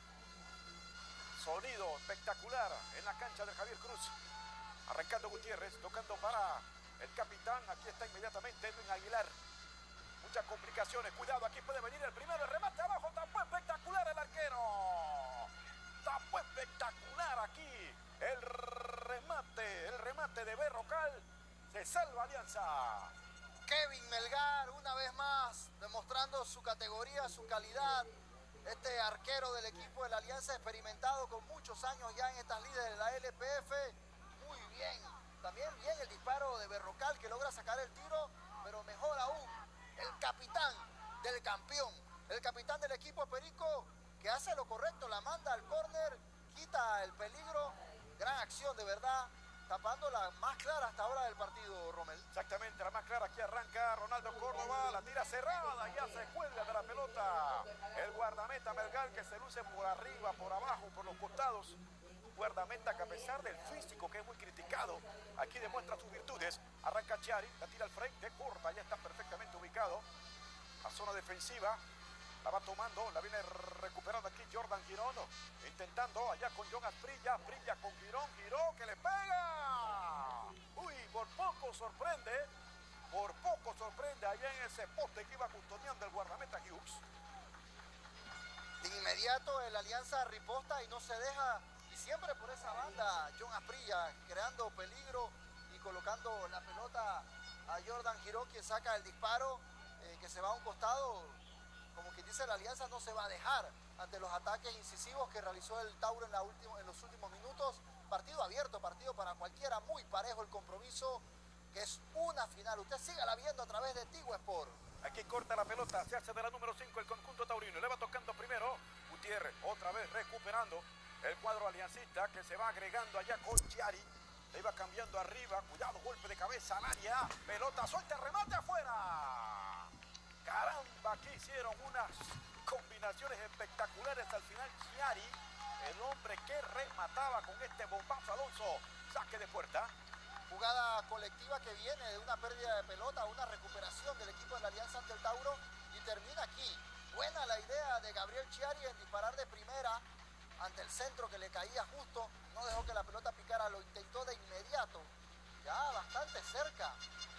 Sonido espectacular en la cancha de Javier Cruz. Arrancando Gutiérrez, tocando para el capitán, aquí está inmediatamente Edwin Aguilar. Muchas complicaciones, cuidado, aquí puede venir el primero, el remate abajo, tapó espectacular el arquero. Tapó espectacular aquí el remate, el remate de Berrocal, se salva Alianza. Kevin Melgar, una vez más, demostrando su categoría, su calidad. Este arquero del equipo de la Alianza, experimentado con muchos años ya en estas líderes de la L P F. Muy bien, también bien el disparo de Berrocal, que logra sacar el tiro, pero mejor aún, el capitán del campeón, el capitán del equipo Perico, que hace lo correcto, la manda al córner, quita el peligro. Gran acción de verdad tapando la más clara hasta ahora del partido, Rommel. Exactamente, la más clara. Aquí arranca Ronaldo Córdoba, la tira cerrada, ya se cuelga de la pelota el guardameta Melgar, que se luce por arriba, por abajo, por los costados. Guardameta que a pesar del físico, que es muy criticado, aquí demuestra sus virtudes. Arranca Chiari, la tira al frente, corta, ya está perfectamente ubicado. La zona defensiva la va tomando, la viene recuperando aquí Jordan Girón, intentando allá con John Asprilla, Asprilla con Girón, Girón que le pega. Uy, por poco sorprende, por poco sorprende allá en ese poste que iba custodiando el guardameta Hughes. De inmediato el Alianza riposta y no se deja, y siempre por esa banda John Asprilla creando peligro y colocando la pelota a Jordan Girón, quien saca el disparo, eh, que se va a un costado. Como quien dice, la Alianza no se va a dejar ante los ataques incisivos que realizó el Tauro en, la última, en los últimos minutos. Partido abierto, partido para cualquiera, muy parejo el compromiso, que es una final. Usted sígala viendo a través de Tigo Sport. Aquí corta la pelota, se hace de la número cinco el conjunto taurino. Le va tocando primero Gutiérrez, otra vez recuperando el cuadro aliancista, que se va agregando allá con Chiari. Le iba cambiando arriba, cuidado, golpe de cabeza al área. Pelota suelta, remate afuera. Caramba, aquí hicieron unas combinaciones espectaculares al final. Chiari, el hombre que remataba con este bombazo. Alonso, saque de puerta. Jugada colectiva que viene de una pérdida de pelota, una recuperación del equipo de la Alianza ante el Tauro, y termina aquí. Buena la idea de Gabriel Chiari en disparar de primera ante el centro que le caía justo. No dejó que la pelota picara, lo intentó de inmediato. Ya bastante cerca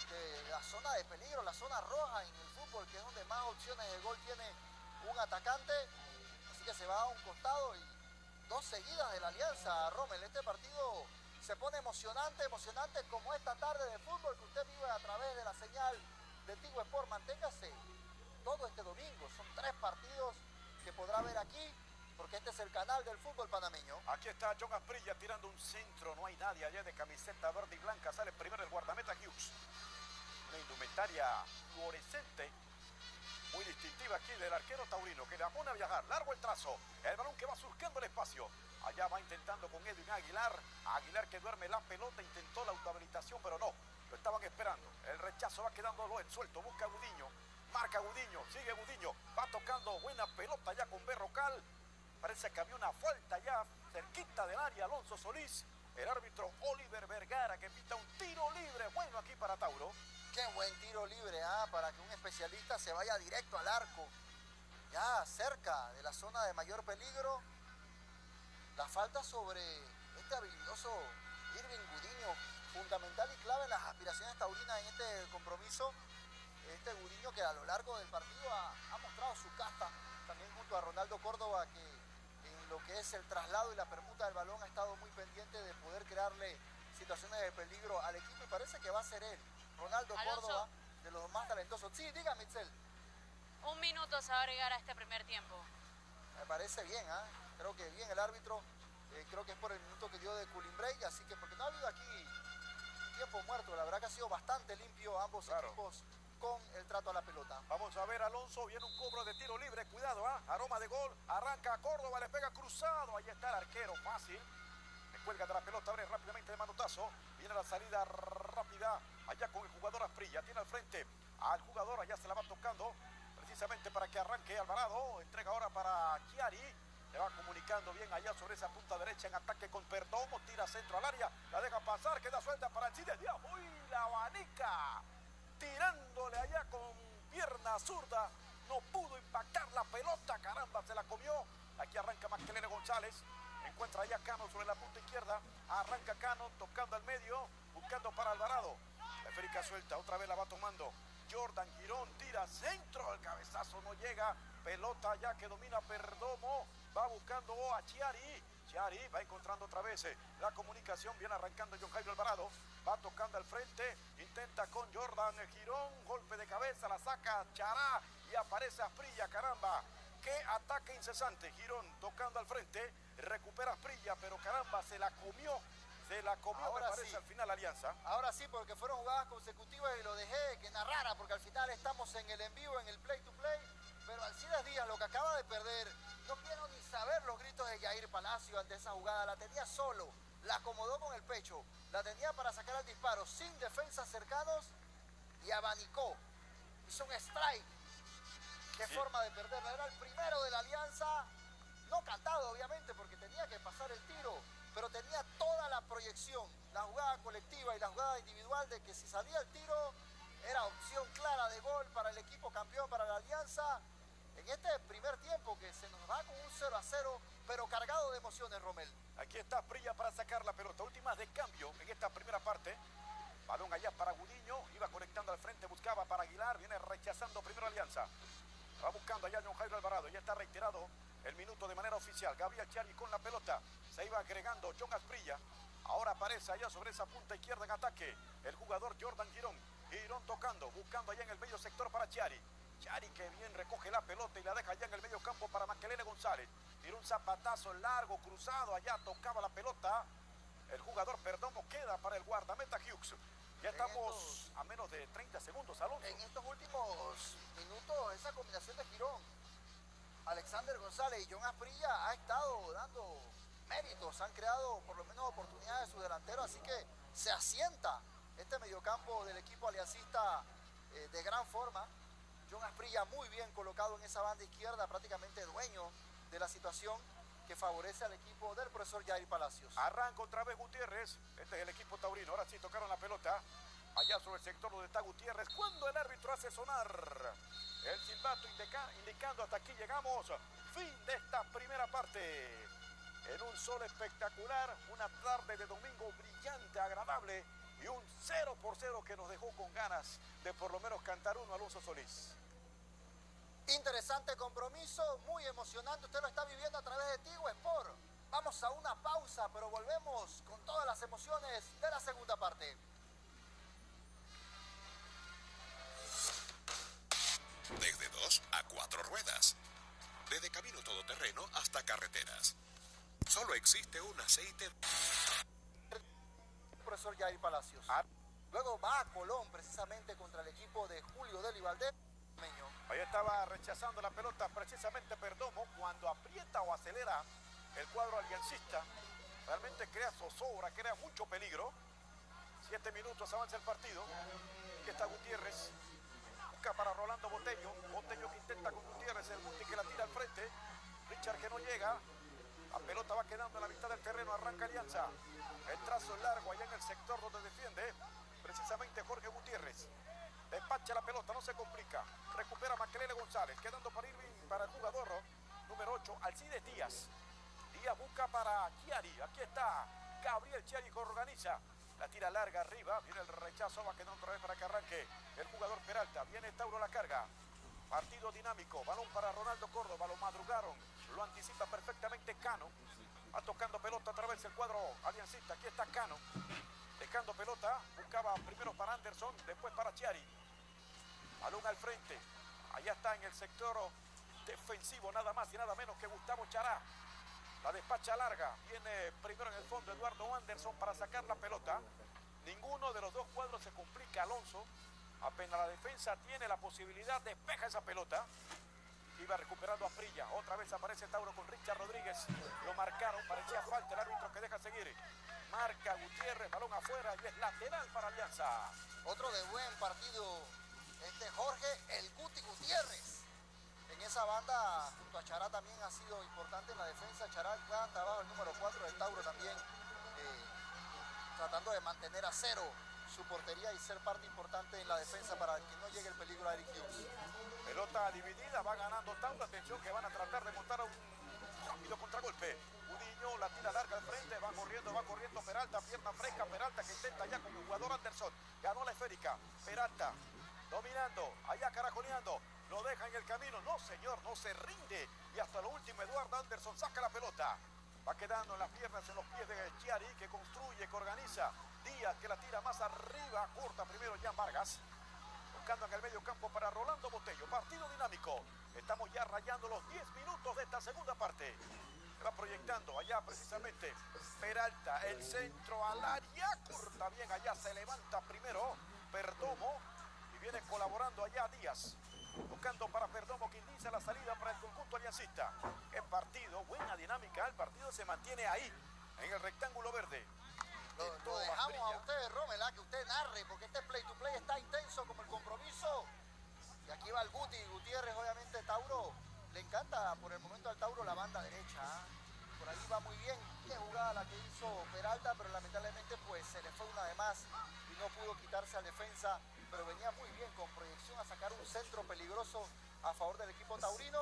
de la zona de peligro, la zona roja en el fútbol, que es donde más opciones de gol tiene un atacante. Así que se va a un costado y dos seguidas de la Alianza, Rommel. Este partido se pone emocionante, emocionante como esta tarde de fútbol que usted vive a través de la señal de Tigo Sport. Manténgase todo este domingo. Son tres partidos que podrá ver aquí, porque este es el canal del fútbol panameño. Aquí está John Asprilla tirando un centro, no hay nadie allá de camiseta verde y blanca. Sale primero el guardameta Hughes. Una indumentaria fluorescente, muy distintiva aquí del arquero taurino, que la pone a viajar. Largo el trazo, el balón que va surcando el espacio. Allá va intentando con Edwin Aguilar. Aguilar que duerme la pelota, intentó la autohabilitación, pero no. Lo estaban esperando. El rechazo va quedando suelto. Busca a Gudiño. Marca Gudiño. Sigue Gudiño. Va tocando buena pelota ya con Berrocal. Parece que había una falta ya cerquita del área. Alonso Solís. El árbitro Oliver Vergara, que pita un tiro libre. Bueno aquí para Tauro. Qué buen tiro libre, ¿ah? Para que un especialista se vaya directo al arco. Ya cerca de la zona de mayor peligro. La falta sobre este habilidoso Irving Gudiño, fundamental y clave en las aspiraciones taurinas en este compromiso. Este Gudiño que a lo largo del partido ha, ha mostrado su casta, también junto a Ronaldo Córdoba, que en lo que es el traslado y la permuta del balón ha estado muy pendiente de poder crearle situaciones de peligro al equipo, y parece que va a ser él, Ronaldo Alonso. Córdoba, de los más talentosos. Sí, diga, Mitzel. Un minuto se va a agregar a este primer tiempo. Me parece bien, ¿ah? ¿eh? Creo que bien el árbitro, eh, creo que es por el minuto que dio de cooling break, así que porque no ha habido aquí tiempo muerto, la verdad que ha sido bastante limpio ambos Claro. equipos con el trato a la pelota. Vamos a ver, Alonso, viene un cobro de tiro libre, cuidado, ¿ah? Aroma de gol, arranca a Córdoba, le pega cruzado, ahí está el arquero, fácil. Le cuelga de la pelota, abre rápidamente de manotazo, viene la salida rápida, allá con el jugador Asprilla, tiene al frente al jugador, allá se la va tocando, precisamente para que arranque Alvarado, entrega ahora para Chiari, le va comunicando bien allá sobre esa punta derecha en ataque con Perdomo, tira centro al área, la deja pasar, queda suelta para el Cide Díaz, uy, la abanica, tirándole allá con pierna zurda, no pudo impactar la pelota, caramba, se la comió. Aquí arranca Maquelene González, encuentra allá Cano sobre la punta izquierda, arranca Cano tocando al medio, buscando para Alvarado, la esférica suelta, otra vez la va tomando Jordan Girón, tira centro, el cabezazo no llega, pelota ya que domina Perdomo, va buscando a Chiari, Chiari va encontrando otra vez eh, la comunicación, viene arrancando John Jairo Alvarado, va tocando al frente, intenta con Jordan Girón, golpe de cabeza, la saca Chará y aparece Asprilla, caramba, qué ataque incesante, Girón tocando al frente, recupera Asprilla, pero caramba, se la comió, se la comió, Ahora me parece, sí. al final Alianza. Ahora sí, porque fueron jugadas consecutivas y lo dejé que narrara, porque al final estamos en el en vivo, en el play to play, pero Alcides Díaz, lo que acaba de perder, no quiero ni saber los gritos de Jair Palacio ante esa jugada, la tenía solo, la acomodó con el pecho, la tenía para sacar el disparo sin defensas cercanos y abanicó. Hizo un strike. Qué sí. forma de perderla. Era el primero de la Alianza, no cantado obviamente porque tenía que pasar el tiro, pero tenía toda la proyección, la jugada colectiva y la jugada individual de que si salía el tiro era opción clara de gol para el equipo campeón, para la Alianza. En este primer tiempo que se nos va con un cero a cero, pero cargado de emociones, Romel. Aquí está Prilla para sacar la pelota. Últimas de cambio en esta primera parte. Balón allá para Gudiño. Iba conectando al frente, buscaba para Aguilar. Viene rechazando primero Alianza. Va buscando allá John Jairo Alvarado. Ya está reiterado el minuto de manera oficial. Gabriel Chiari con la pelota. Se iba agregando John Asprilla. Ahora aparece allá sobre esa punta izquierda en ataque el jugador Jordan Girón. Girón tocando, buscando allá en el medio sector para Chiari. Chiari que bien recoge la pelota y la deja allá en el medio campo para Makelele González. Tira un zapatazo largo, cruzado, allá tocaba la pelota. El jugador Perdomo queda para el guardameta Hughes. Ya estamos estos, a menos de treinta segundos, Alonso. En estos últimos minutos, esa combinación de Girón, Alexander González y John Asprilla ha estado dando méritos. Han creado por lo menos oportunidades de su delantero, así que se asienta este mediocampo del equipo aliancista eh, de gran forma. John Asprilla muy bien colocado en esa banda izquierda, prácticamente dueño de la situación que favorece al equipo del profesor Jair Palacios. Arranca otra vez Gutiérrez, este es el equipo taurino, ahora sí tocaron la pelota, allá sobre el sector donde está Gutiérrez, cuando el árbitro hace sonar el silbato indica, indicando hasta aquí llegamos, fin de esta primera parte, en un sol espectacular, una tarde de domingo brillante, agradable, y un cero por cero que nos dejó con ganas de por lo menos cantar uno, Alonso Solís. Interesante compromiso, muy emocionante, usted lo está viviendo a través de Tigo Sport. Vamos a una pausa, pero volvemos con todas las emociones de la segunda parte. Desde dos a cuatro ruedas, desde camino todoterreno hasta carreteras. Solo existe un aceite... Profesor Jair Palacios. Ah. Luego va a Colón precisamente contra el equipo de Julio Deli Valdés. Ahí estaba rechazando la pelota precisamente Perdomo cuando aprieta o acelera el cuadro aliancista. Realmente crea zozobra, crea mucho peligro. Siete minutos avanza el partido. Aquí está Gutiérrez. Busca para Rolando Botello. Botello que intenta con Gutiérrez. El Guti que la tira al frente. Richard que no llega. La pelota va quedando en la mitad del terreno. Arranca Alianza. El trazo es largo allá en el sector donde defiende precisamente Jorge Gutiérrez. Despacha la pelota, no se complica. Recupera Makelele González, quedando para Irving, para el jugador número ocho, Alcides Díaz. Díaz busca para Chiari. Aquí está Gabriel Chiari que organiza. La tira larga arriba, viene el rechazo, va quedando otra vez para que arranque el jugador Peralta. Viene Tauro la carga. Partido dinámico, balón para Ronaldo Córdoba, lo madrugaron, lo anticipa perfectamente Cano. Va tocando pelota otra vez el cuadro aliancista. Aquí está Cano. Dejando pelota, buscaba primero para Anderson, después para Chiari. Balón al frente. Allá está en el sector defensivo, nada más y nada menos que Gustavo Chará. La despacha larga. Viene primero en el fondo Eduardo Anderson para sacar la pelota. Ninguno de los dos cuadros se complica, Alonso. Apenas la defensa tiene la posibilidad, despeja esa pelota. Iba recuperando a Prilla. Otra vez aparece Tauro con Richard Rodríguez. Lo marcaron, parecía falta el árbitro que deja seguir. Marca Gutiérrez, balón afuera y es lateral para Alianza. Otro de buen partido, este Jorge El Guti Gutiérrez. En esa banda, junto a Chará también ha sido importante en la defensa. Chará canta abajo el número cuatro del Tauro también, eh, tratando de mantener a cero su portería y ser parte importante en la defensa para que no llegue el peligro a Eric Hughes. Pelota dividida, va ganando Tauro. Atención que van a tratar de montar a un rápido contragolpe. Gudiño, la tira larga al frente, va corriendo, va corriendo Peralta, pierna fresca, Peralta que intenta ya con el jugador Anderson, ganó la esférica, Peralta dominando, allá carajoneando, lo deja en el camino, no señor, no se rinde, y hasta lo último Eduardo Anderson saca la pelota, va quedando en las piernas, en los pies de Chiari, que construye, que organiza, Díaz que la tira más arriba, corta primero Jan Vargas, buscando en el medio campo para Rolando Botello, partido dinámico, estamos ya rayando los diez minutos de esta segunda parte. Va proyectando allá precisamente Peralta, el centro al área, corta bien allá, se levanta primero Perdomo y viene colaborando allá Díaz, buscando para Perdomo que inicia la salida para el conjunto aliancista. Qué partido, buena dinámica, el partido se mantiene ahí, en el rectángulo verde. Lo, lo dejamos a usted, Rommel, ¿ah? Que usted narre, porque este play to play está intenso como el compromiso. Y aquí va el Guti Gutiérrez, obviamente Tauro. Le encanta por el momento al Tauro la banda derecha. ¿eh? Por ahí va muy bien. Qué jugada la que hizo Peralta, pero lamentablemente pues se le fue una de más y no pudo quitarse al defensa. Pero venía muy bien con proyección a sacar un centro peligroso a favor del equipo taurino,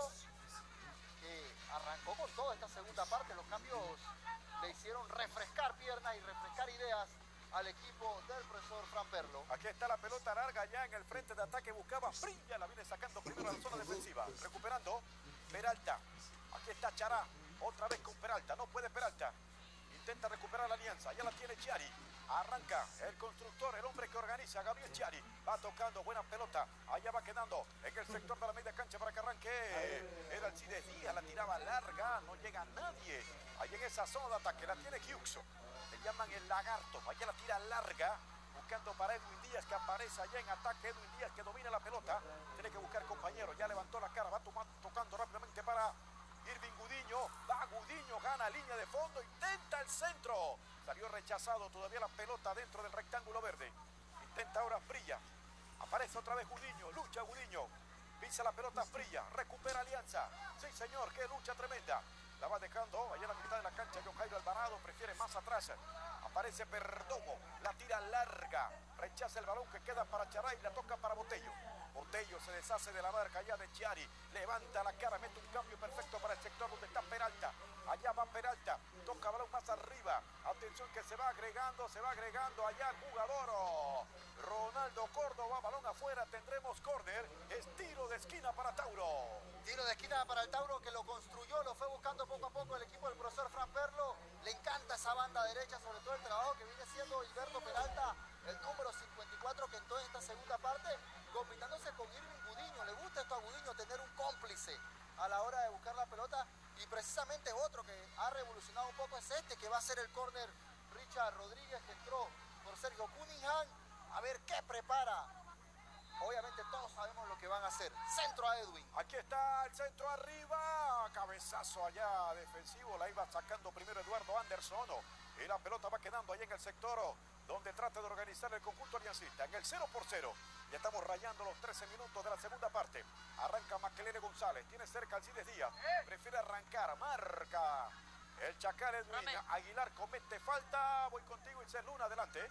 que arrancó con toda esta segunda parte. Los cambios le hicieron refrescar piernas y refrescar ideas al equipo del profesor Fran Perlo. Aquí está la pelota larga ya en el frente de ataque, buscaba Prilla, la viene sacando primero a la zona defensiva, recuperando Peralta. Aquí está Chará, otra vez con Peralta, no puede Peralta, intenta recuperar la alianza, ya la tiene Chiari. Arranca el constructor, el hombre que organiza, Gabriel Chiari. Va tocando, buena pelota. Allá va quedando en el sector de la media cancha para que arranque. Era Alcides Díaz, la tiraba larga, no llega nadie. Ahí en esa zona de ataque la tiene Hughes. Le llaman el lagarto. Allá la tira larga, buscando para Edwin Díaz, que aparece allá en ataque. Edwin Díaz que domina la pelota. Tiene que buscar compañero, ya levantó la cara, va tomando, tocando rápidamente para Irving Gudiño. Va Gudiño, gana línea de fondo, intenta el centro. Salió rechazado todavía la pelota dentro del rectángulo verde. Intenta ahora Prilla. Aparece otra vez Gudiño, lucha Gudiño. Pisa la pelota Prilla, recupera Alianza. Sí señor, qué lucha tremenda. La va dejando allá en la mitad de la cancha. John Jairo Alvarado prefiere más atrás. Aparece Perdomo, la tira larga. Rechaza el balón que queda para Charay, la toca para Botello. Botello se deshace de la marca allá de Chiari. Levanta la cara, mete un cambio perfecto para el sector donde está Peralta. Allá va Peralta, toca balón más arriba. Atención que se va agregando, se va agregando allá el jugador Ronaldo Córdoba. Balón afuera, tendremos córner. Es tiro de esquina para Tauro. Tiro de esquina para el Tauro, que lo construyó, lo fue buscando poco a poco el equipo del profesor Fran Perlo. Le encanta esa banda derecha, sobre todo el trabajo que viene haciendo Hilberto Peralta, el número cincuenta y cuatro, que entró en esta segunda parte, combinándose con Irving Gudiño. Le gusta esto a Gudiño, tener un cómplice a la hora de buscar la pelota. Y precisamente otro que ha revolucionado un poco es este, que va a ser el córner Richard Rodríguez, que entró por Sergio Cunningham. A ver qué prepara. Obviamente todos sabemos lo que van a hacer. Centro a Edwin. Aquí está el centro arriba. Cabezazo allá defensivo. La iba sacando primero Eduardo Anderson. Y la pelota va quedando ahí en el sector donde trata de organizar el conjunto aliancista. En el cero por cero. Ya estamos rayando los trece minutos de la segunda parte. Arranca Maquelene González. Tiene cerca Alcides Díaz. Prefiere arrancar. Marca el Chacal Edwin. Rame. Aguilar comete falta. Voy contigo, Itzel Luna. Adelante.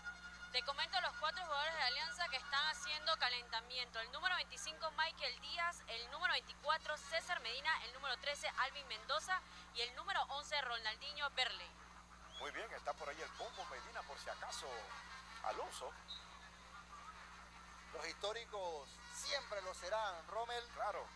Te comento los cuatro jugadores de Alianza que están haciendo calentamiento. El número veinticinco, Michael Díaz. El número veinticuatro, César Medina. El número trece, Alvin Mendoza. Y el número once, Ronaldinho Berley. Muy bien, está por ahí el Pombo Medina, por si acaso. Alonso. Los históricos siempre lo serán, Rommel. Claro.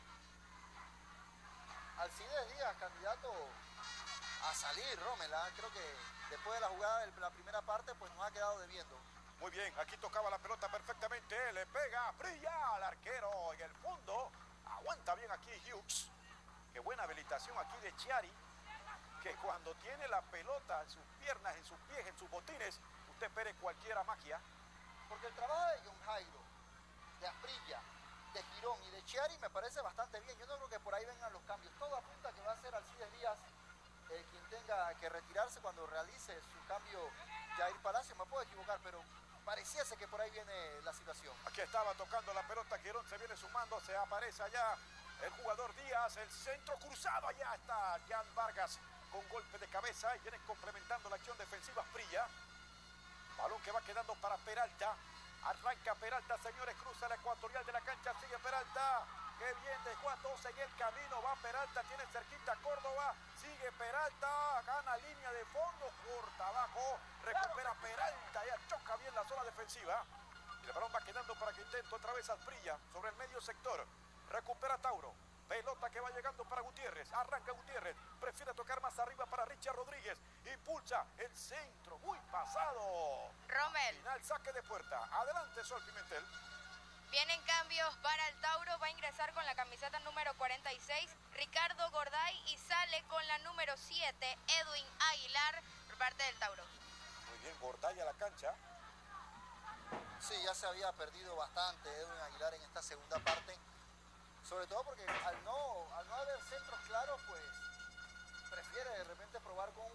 Alcides Díaz, candidato a salir, Rommel. ¿eh? Creo que después de la jugada de la primera parte, pues nos ha quedado debiendo. Muy bien, aquí tocaba la pelota perfectamente, le pega, brilla al arquero en el fondo, aguanta bien aquí Hughes. Qué buena habilitación aquí de Chiari, que cuando tiene la pelota en sus piernas, en sus pies, en sus botines, usted espere cualquiera magia. Porque el trabajo de John Jairo, de Asprilla, de Girón y de Chiari me parece bastante bien. Yo no creo que por ahí vengan los cambios. Todo apunta que va a ser Alcides Díaz eh, quien tenga que retirarse cuando realice su cambio Jair Palacio. Me puedo equivocar, pero pareciese que por ahí viene la situación. Aquí estaba tocando la pelota, Girón se viene sumando, se aparece allá el jugador Díaz, el centro cruzado, allá está Jan Vargas con golpe de cabeza y vienen complementando la acción defensiva Asprilla. Balón que va quedando para Peralta. Arranca Peralta, señores, cruza la ecuatorial de la cancha, sigue Peralta. Qué bien, dejó a dos en el camino, va Peralta, tiene cerquita Córdoba, sigue Peralta, gana línea de fondo, corta abajo, recupera Peralta, ya choca bien la zona defensiva. Y el balón va quedando para que intente otra vez Asprilla sobre el medio sector. Recupera Tauro. Pelota que va llegando para Gutiérrez. Arranca Gutiérrez. Prefiere tocar más arriba para Richard Rodríguez. Impulsa el centro. Muy pasado. Rommel. Final saque de puerta. Adelante, Sol Pimentel. Vienen cambios para el Tauro. Va a ingresar con la camiseta número cuarenta y seis Ricardo Gorday y sale con la número siete Edwin Aguilar por parte del Tauro. Muy bien, Gorday a la cancha. Sí, ya se había perdido bastante Edwin Aguilar en esta segunda parte. Sobre todo porque al no, al no haber centros claros, pues prefiere de repente probar con un jugador que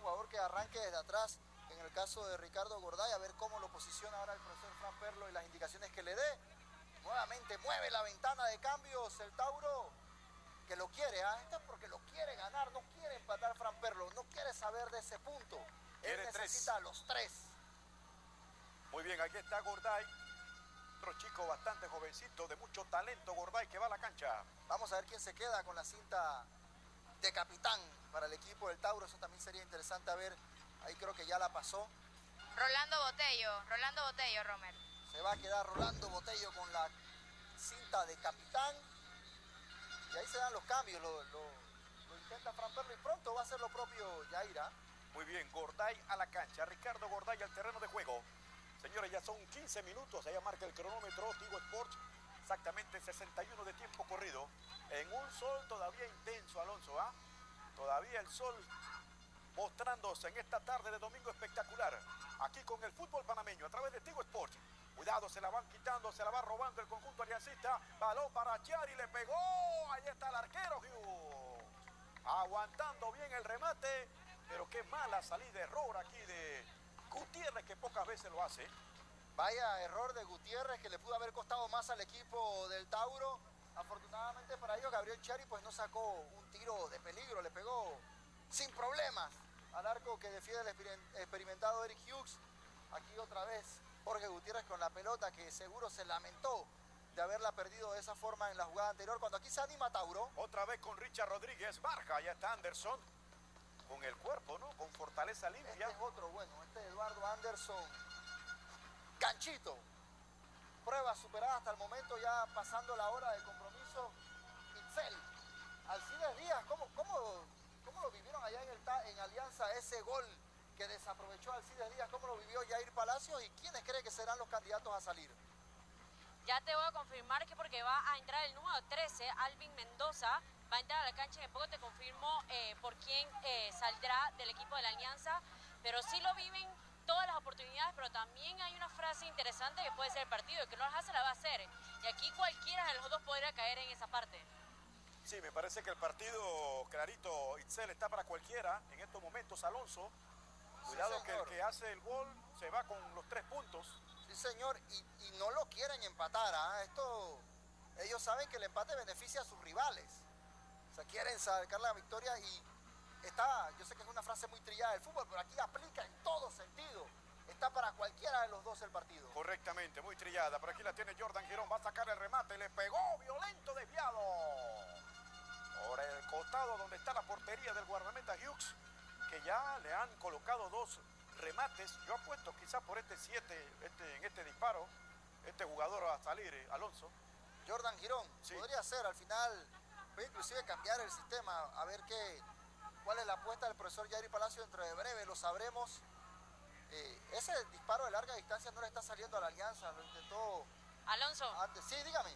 arranque desde atrás, en el caso de Ricardo Gorday, a ver cómo lo posiciona ahora el profesor Fran Perlo y las indicaciones que le dé. Nuevamente mueve la ventana de cambios el Tauro, que lo quiere, ¿ah? Esto es porque lo quiere ganar, no quiere empatar Fran Perlo, no quiere saber de ese punto. Él necesita tres. los tres. Muy bien, aquí está Gorday. Otro chico bastante jovencito, de mucho talento, Gorday, que va a la cancha. Vamos a ver quién se queda con la cinta de capitán para el equipo del Tauro. Eso también sería interesante a ver. Ahí creo que ya la pasó. Rolando Botello, Rolando Botello, Romer. Se va a quedar Rolando Botello con la cinta de capitán. Y ahí se dan los cambios. Lo, lo, lo intenta Fran Perlo y pronto va a hacer lo propio Yaira. Muy bien, Gorday a la cancha. Ricardo Gorday al terreno de juego. Señores, ya son quince minutos. Allá marca el cronómetro Tigo Sports. Exactamente sesenta y uno de tiempo corrido. En un sol todavía intenso, Alonso. ¿ah? Todavía el sol mostrándose en esta tarde de domingo espectacular. Aquí con el fútbol panameño a través de Tigo Sports. Cuidado, se la van quitando, se la va robando el conjunto aliancista. Balón para Chiari, le pegó. Ahí está el arquero, Hugh. Aguantando bien el remate. Pero qué mala salida, error aquí de Gutiérrez, que pocas veces lo hace. Vaya error de Gutiérrez, que le pudo haber costado más al equipo del Tauro. Afortunadamente para ellos, Gabriel Chiari pues no sacó un tiro de peligro, le pegó sin problemas al arco que defiende el experimentado Eric Hughes. Aquí otra vez Jorge Gutiérrez con la pelota, que seguro se lamentó de haberla perdido de esa forma en la jugada anterior. Cuando aquí se anima Tauro. Otra vez con Richard Rodríguez, Barja, ya está Anderson. Con el cuerpo, ¿no? Con fortaleza limpia. Este es otro bueno, este es Eduardo Anderson. Ganchito. Prueba superada hasta el momento, ya pasando la hora del compromiso. Itzel. Alcides Díaz, ¿cómo, cómo, cómo lo vivieron allá en, el, en Alianza ese gol que desaprovechó Alcides Díaz? ¿Cómo lo vivió Jair Palacios? ¿Y quiénes cree que serán los candidatos a salir? Ya te voy a confirmar que porque va a entrar el número trece, Alvin Mendoza, va a entrar a la cancha. En poco te confirmo eh, por quién eh, saldrá del equipo de la Alianza, pero sí lo viven todas las oportunidades, pero también hay una frase interesante que puede ser el partido, el que no las hace la va a hacer, y aquí cualquiera de los dos podría caer en esa parte. Sí, me parece que el partido, clarito, Itzel, está para cualquiera en estos momentos, Alonso. Cuidado, sí, que el que hace el gol se va con los tres puntos. Sí, señor, y, y no lo quieren empatar, ¿eh? Esto, ellos saben que el empate beneficia a sus rivales. O sea, quieren sacar la victoria y está, yo sé que es una frase muy trillada del fútbol, pero aquí aplica en todo sentido. Está para cualquiera de los dos el partido. Correctamente, muy trillada. Por aquí la tiene Jordan Girón, va a sacar el remate, le pegó, violento, desviado. Por el costado donde está la portería del guardameta Hughes, que ya le han colocado dos remates. Yo apuesto quizás por este siete, este, en este disparo, este jugador va a salir, eh, Alonso. Jordan Girón, sí. Podría ser, al final, puede inclusive cambiar el sistema, a ver qué, cuál es la apuesta del profesor Jair Palacio. Dentro de breve lo sabremos. Eh, ese disparo de larga distancia no le está saliendo a la Alianza, lo intentó Alonso. Antes. Sí, dígame.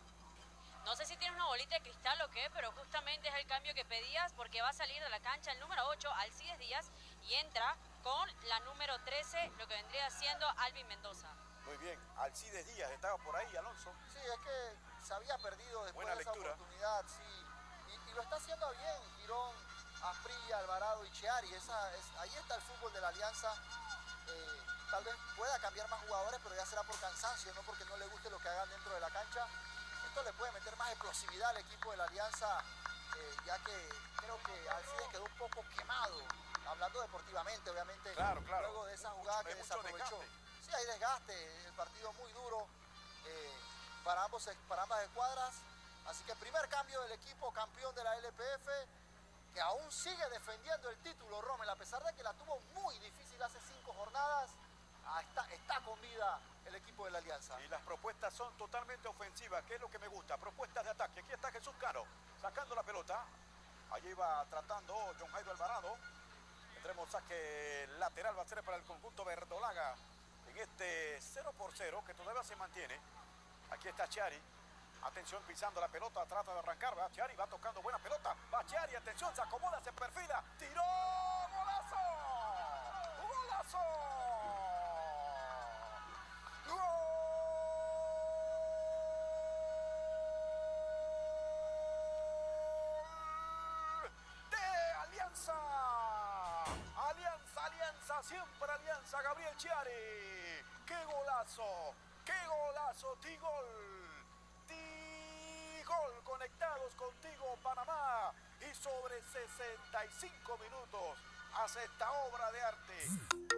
No sé si tienes una bolita de cristal o qué, pero justamente es el cambio que pedías, porque va a salir de la cancha el número ocho, Alcides Díaz, y entra con la número trece, lo que vendría siendo Alvin Mendoza. Muy bien, Alcides Díaz estaba por ahí, Alonso. Sí, es que se había perdido después Buena de lectura. esa oportunidad, sí. Y, y lo está haciendo bien, Girón, Asprilla, Alvarado y Chiari. Esa, es, ahí está el fútbol de la Alianza. Eh, tal vez pueda cambiar más jugadores, pero ya será por cansancio, no porque no le guste lo que hagan dentro de la cancha. Esto le puede meter más explosividad al equipo de la Alianza, eh, ya que creo que Alcides quedó un poco quemado, hablando deportivamente, obviamente, claro, claro. luego de esa jugada que desaprovechó. Sí, hay desgaste, el partido muy duro eh, para, ambos, para ambas escuadras. Así que primer cambio del equipo campeón de la L P F, que aún sigue defendiendo el título, Rommel, a pesar de que la tuvo muy difícil hace cinco jornadas. Está, está con vida el equipo de la Alianza. Y las propuestas son totalmente ofensivas, que es lo que me gusta. Propuestas de ataque. Aquí está Jesús Caro, sacando la pelota. Allí va tratando John Jairo Alvarado. Tendremos saque lateral, va a ser para el conjunto verdolaga en este cero por cero, que todavía se mantiene. Aquí está Chiari. Atención, pisando la pelota, trata de arrancar. Va Chiari, va tocando buena pelota. Va Chiari, atención, se acomoda, se perfila. ¡Tiró! ¡Golazo! ¡Golazo! ¡Gol de Alianza! Alianza, Alianza, siempre Alianza, Gabriel Chiari. ¡Qué golazo! ¡Qué golazo! ¡Tigol! ¡Tigol! Conectados contigo, Panamá. Y sobre sesenta y cinco minutos hace esta obra de arte.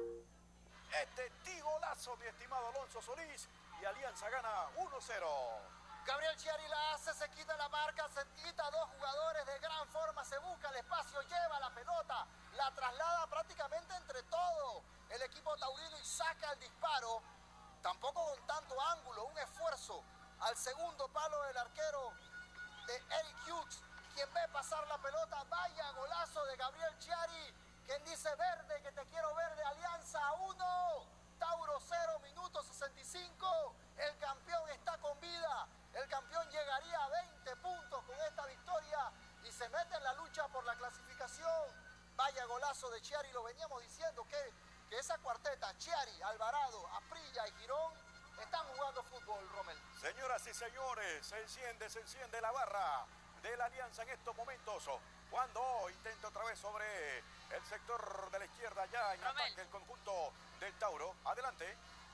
Este tigolazo, mi estimado Alonso Solís. Y Alianza gana uno cero. Gabriel Chiari la hace, se quita la marca, se quita dos jugadores de gran forma, se busca el espacio, lleva la pelota, la traslada prácticamente entre todo el equipo taurino y saca el disparo, tampoco con tanto ángulo, un esfuerzo al segundo palo del arquero de Eric Hughes, quien ve pasar la pelota. Vaya golazo de Gabriel Chiari, quien dice verde, que te quiero verde. Alianza uno, Tauro cero, minuto sesenta y cinco, el campeón está con vida. El campeón llegaría a veinte puntos con esta victoria y se mete en la lucha por la clasificación. Vaya golazo de Chiari, lo veníamos diciendo que, que esa cuarteta, Chiari, Alvarado, Asprilla y Girón, están jugando fútbol, Rommel. Señoras y señores, se enciende, se enciende la barra de la Alianza en estos momentos. Cuando intenta otra vez sobre el sector de la izquierda, ya en Rommel. ataque el conjunto del Tauro. Adelante.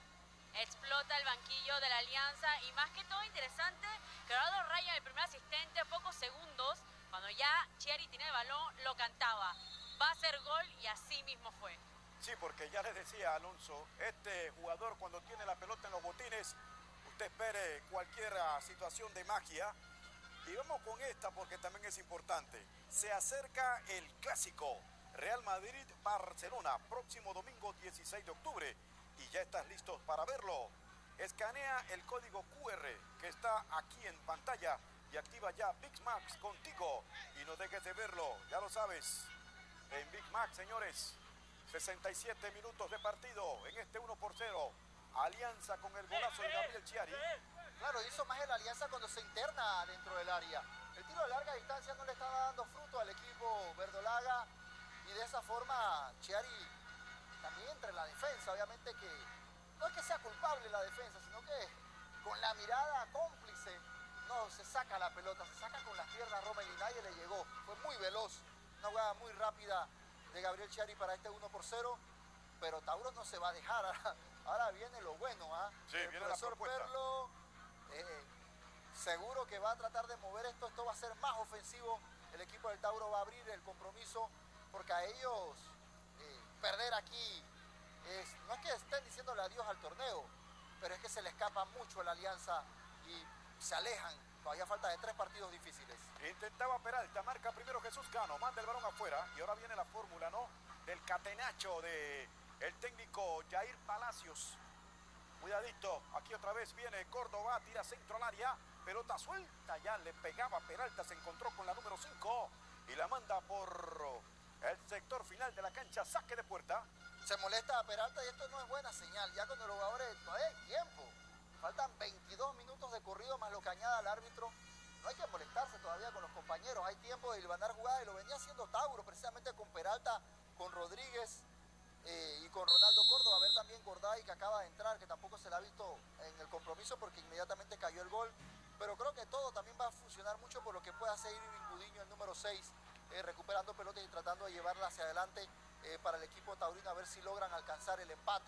Explota el banquillo de la Alianza y más que todo interesante, Gerardo Raya, el primer asistente, pocos segundos, cuando ya Chiari tiene el balón, lo cantaba. Va a ser gol y así mismo fue. Sí, porque ya les decía Alonso, este jugador cuando tiene la pelota en los botines, usted espere cualquier situación de magia. Y vamos con esta porque también es importante. Se acerca el clásico Real Madrid-Barcelona, próximo domingo dieciséis de octubre. Y ya estás listos para verlo. Escanea el código Q R que está aquí en pantalla y activa ya Big Max contigo. Y no dejes de verlo, ya lo sabes. En Big Max, señores, sesenta y siete minutos de partido en este uno por cero. Alianza con el golazo de Gabriel Chiari. Claro, hizo más el Alianza cuando se interna dentro del área. El tiro de larga distancia no le estaba dando fruto al equipo verdolaga y de esa forma Chiari también entre la defensa. Obviamente que no es que sea culpable la defensa, sino que con la mirada cómplice no se saca la pelota, se saca con las piernas Rommel y nadie le llegó. Fue muy veloz, una jugada muy rápida de Gabriel Chiari para este uno por cero, pero Tauro no se va a dejar. Ahora, ahora viene lo bueno, ¿ah? Sí, el viene la profesor propuesta. Perlo eh, seguro que va a tratar de mover esto, esto va a ser más ofensivo. El equipo del Tauro va a abrir el compromiso porque a ellos eh, perder aquí es, no es que estén diciéndole adiós al torneo, pero es que se le escapa mucho a la Alianza y se alejan. Todavía falta de tres partidos difíciles. Intentaba Peralta, marca primero Jesús Cano, manda el balón afuera y ahora viene la fórmula, ¿no? Del catenacho de el técnico Jair Palacios. Cuidadito, aquí otra vez viene Córdoba, tira centro al área, pelota suelta, ya le pegaba Peralta, se encontró con la número cinco y la manda por el sector final de la cancha, saque de puerta. Se molesta a Peralta y esto no es buena señal, ya cuando los jugadores todavía hay tiempo. Faltan veintidós minutos de corrido más lo que añada el árbitro. No hay que molestarse todavía con los compañeros, hay tiempo de hilvanar jugadas y lo venía haciendo Tauro precisamente con Peralta, con Rodríguez eh, y con Ronaldo Córdoba. A ver también Gorday que acaba de entrar, que tampoco se la ha visto en el compromiso porque inmediatamente cayó el gol. Pero creo que todo también va a funcionar mucho por lo que puede hacer Irving Gudiño, el número seis, eh, recuperando pelotas y tratando de llevarla hacia adelante eh, para el equipo taurino, a ver si logran alcanzar el empate.